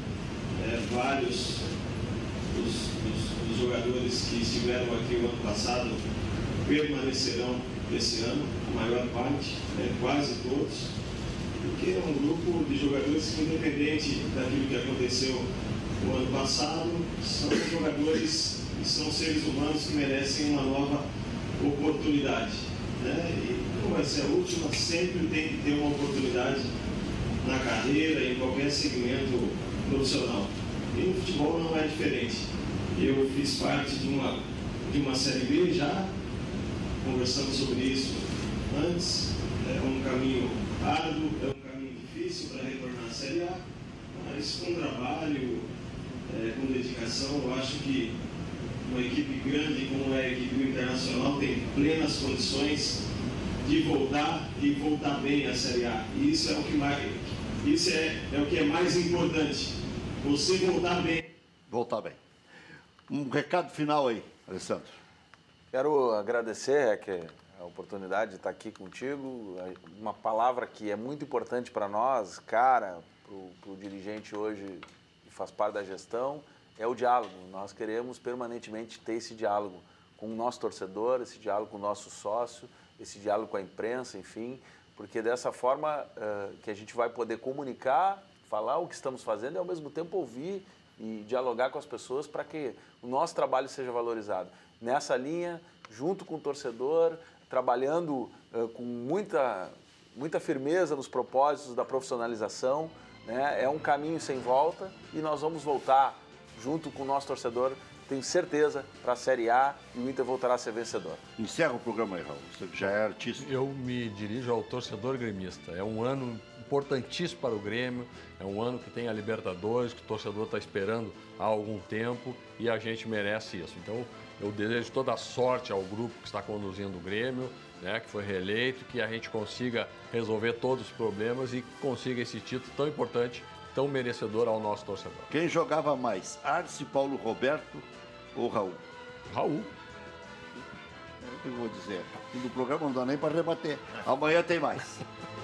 é, vários dos, dos, dos jogadores que estiveram aqui o ano passado permanecerão esse ano, a maior parte, né, quase todos, porque é um grupo de jogadores que, independente daquilo que aconteceu o ano passado, são jogadores e são seres humanos que merecem uma nova oportunidade, né? E não vai ser a última, sempre tem que ter uma oportunidade na carreira, em qualquer segmento profissional. E no futebol não é diferente. Eu fiz parte de uma, de uma Série B já, conversamos sobre isso antes, é um caminho árduo, é um caminho difícil para retornar à Série A, mas com trabalho, é, com dedicação, eu acho que uma equipe grande como é a equipe do Internacional tem plenas condições de voltar e voltar bem à Série A. E isso é o que mais, isso é, é o que é mais importante, você voltar bem. Voltar bem. Um recado final aí, Alessandro. Quero agradecer, Heck, a oportunidade de estar aqui contigo. Uma palavra que é muito importante para nós, cara, para o dirigente hoje que faz parte da gestão, é o diálogo. Nós queremos permanentemente ter esse diálogo com o nosso torcedor, esse diálogo com o nosso sócio, esse diálogo com a imprensa, enfim, porque dessa forma uh, que a gente vai poder comunicar, falar o que estamos fazendo e ao mesmo tempo ouvir e dialogar com as pessoas para que o nosso trabalho seja valorizado. Nessa linha, junto com o torcedor, trabalhando uh, com muita, muita firmeza nos propósitos da profissionalização, né? É um caminho sem volta e nós vamos voltar junto com o nosso torcedor, tenho certeza, para a Série A e o Inter voltará a ser vencedor. Encerra o programa aí, Raul. Você já é artista. Eu me dirijo ao torcedor gremista. É um ano importantíssimo para o Grêmio, é um ano que tem a Libertadores, que o torcedor está esperando há algum tempo e a gente merece isso. Então, eu desejo toda a sorte ao grupo que está conduzindo o Grêmio, né, que foi reeleito, que a gente consiga resolver todos os problemas e consiga esse título tão importante, tão merecedor ao nosso torcedor. Quem jogava mais, Arce, Paulo Roberto ou Raul? Raul. É o que eu vou dizer. E no programa não dá nem para rebater. Amanhã tem mais.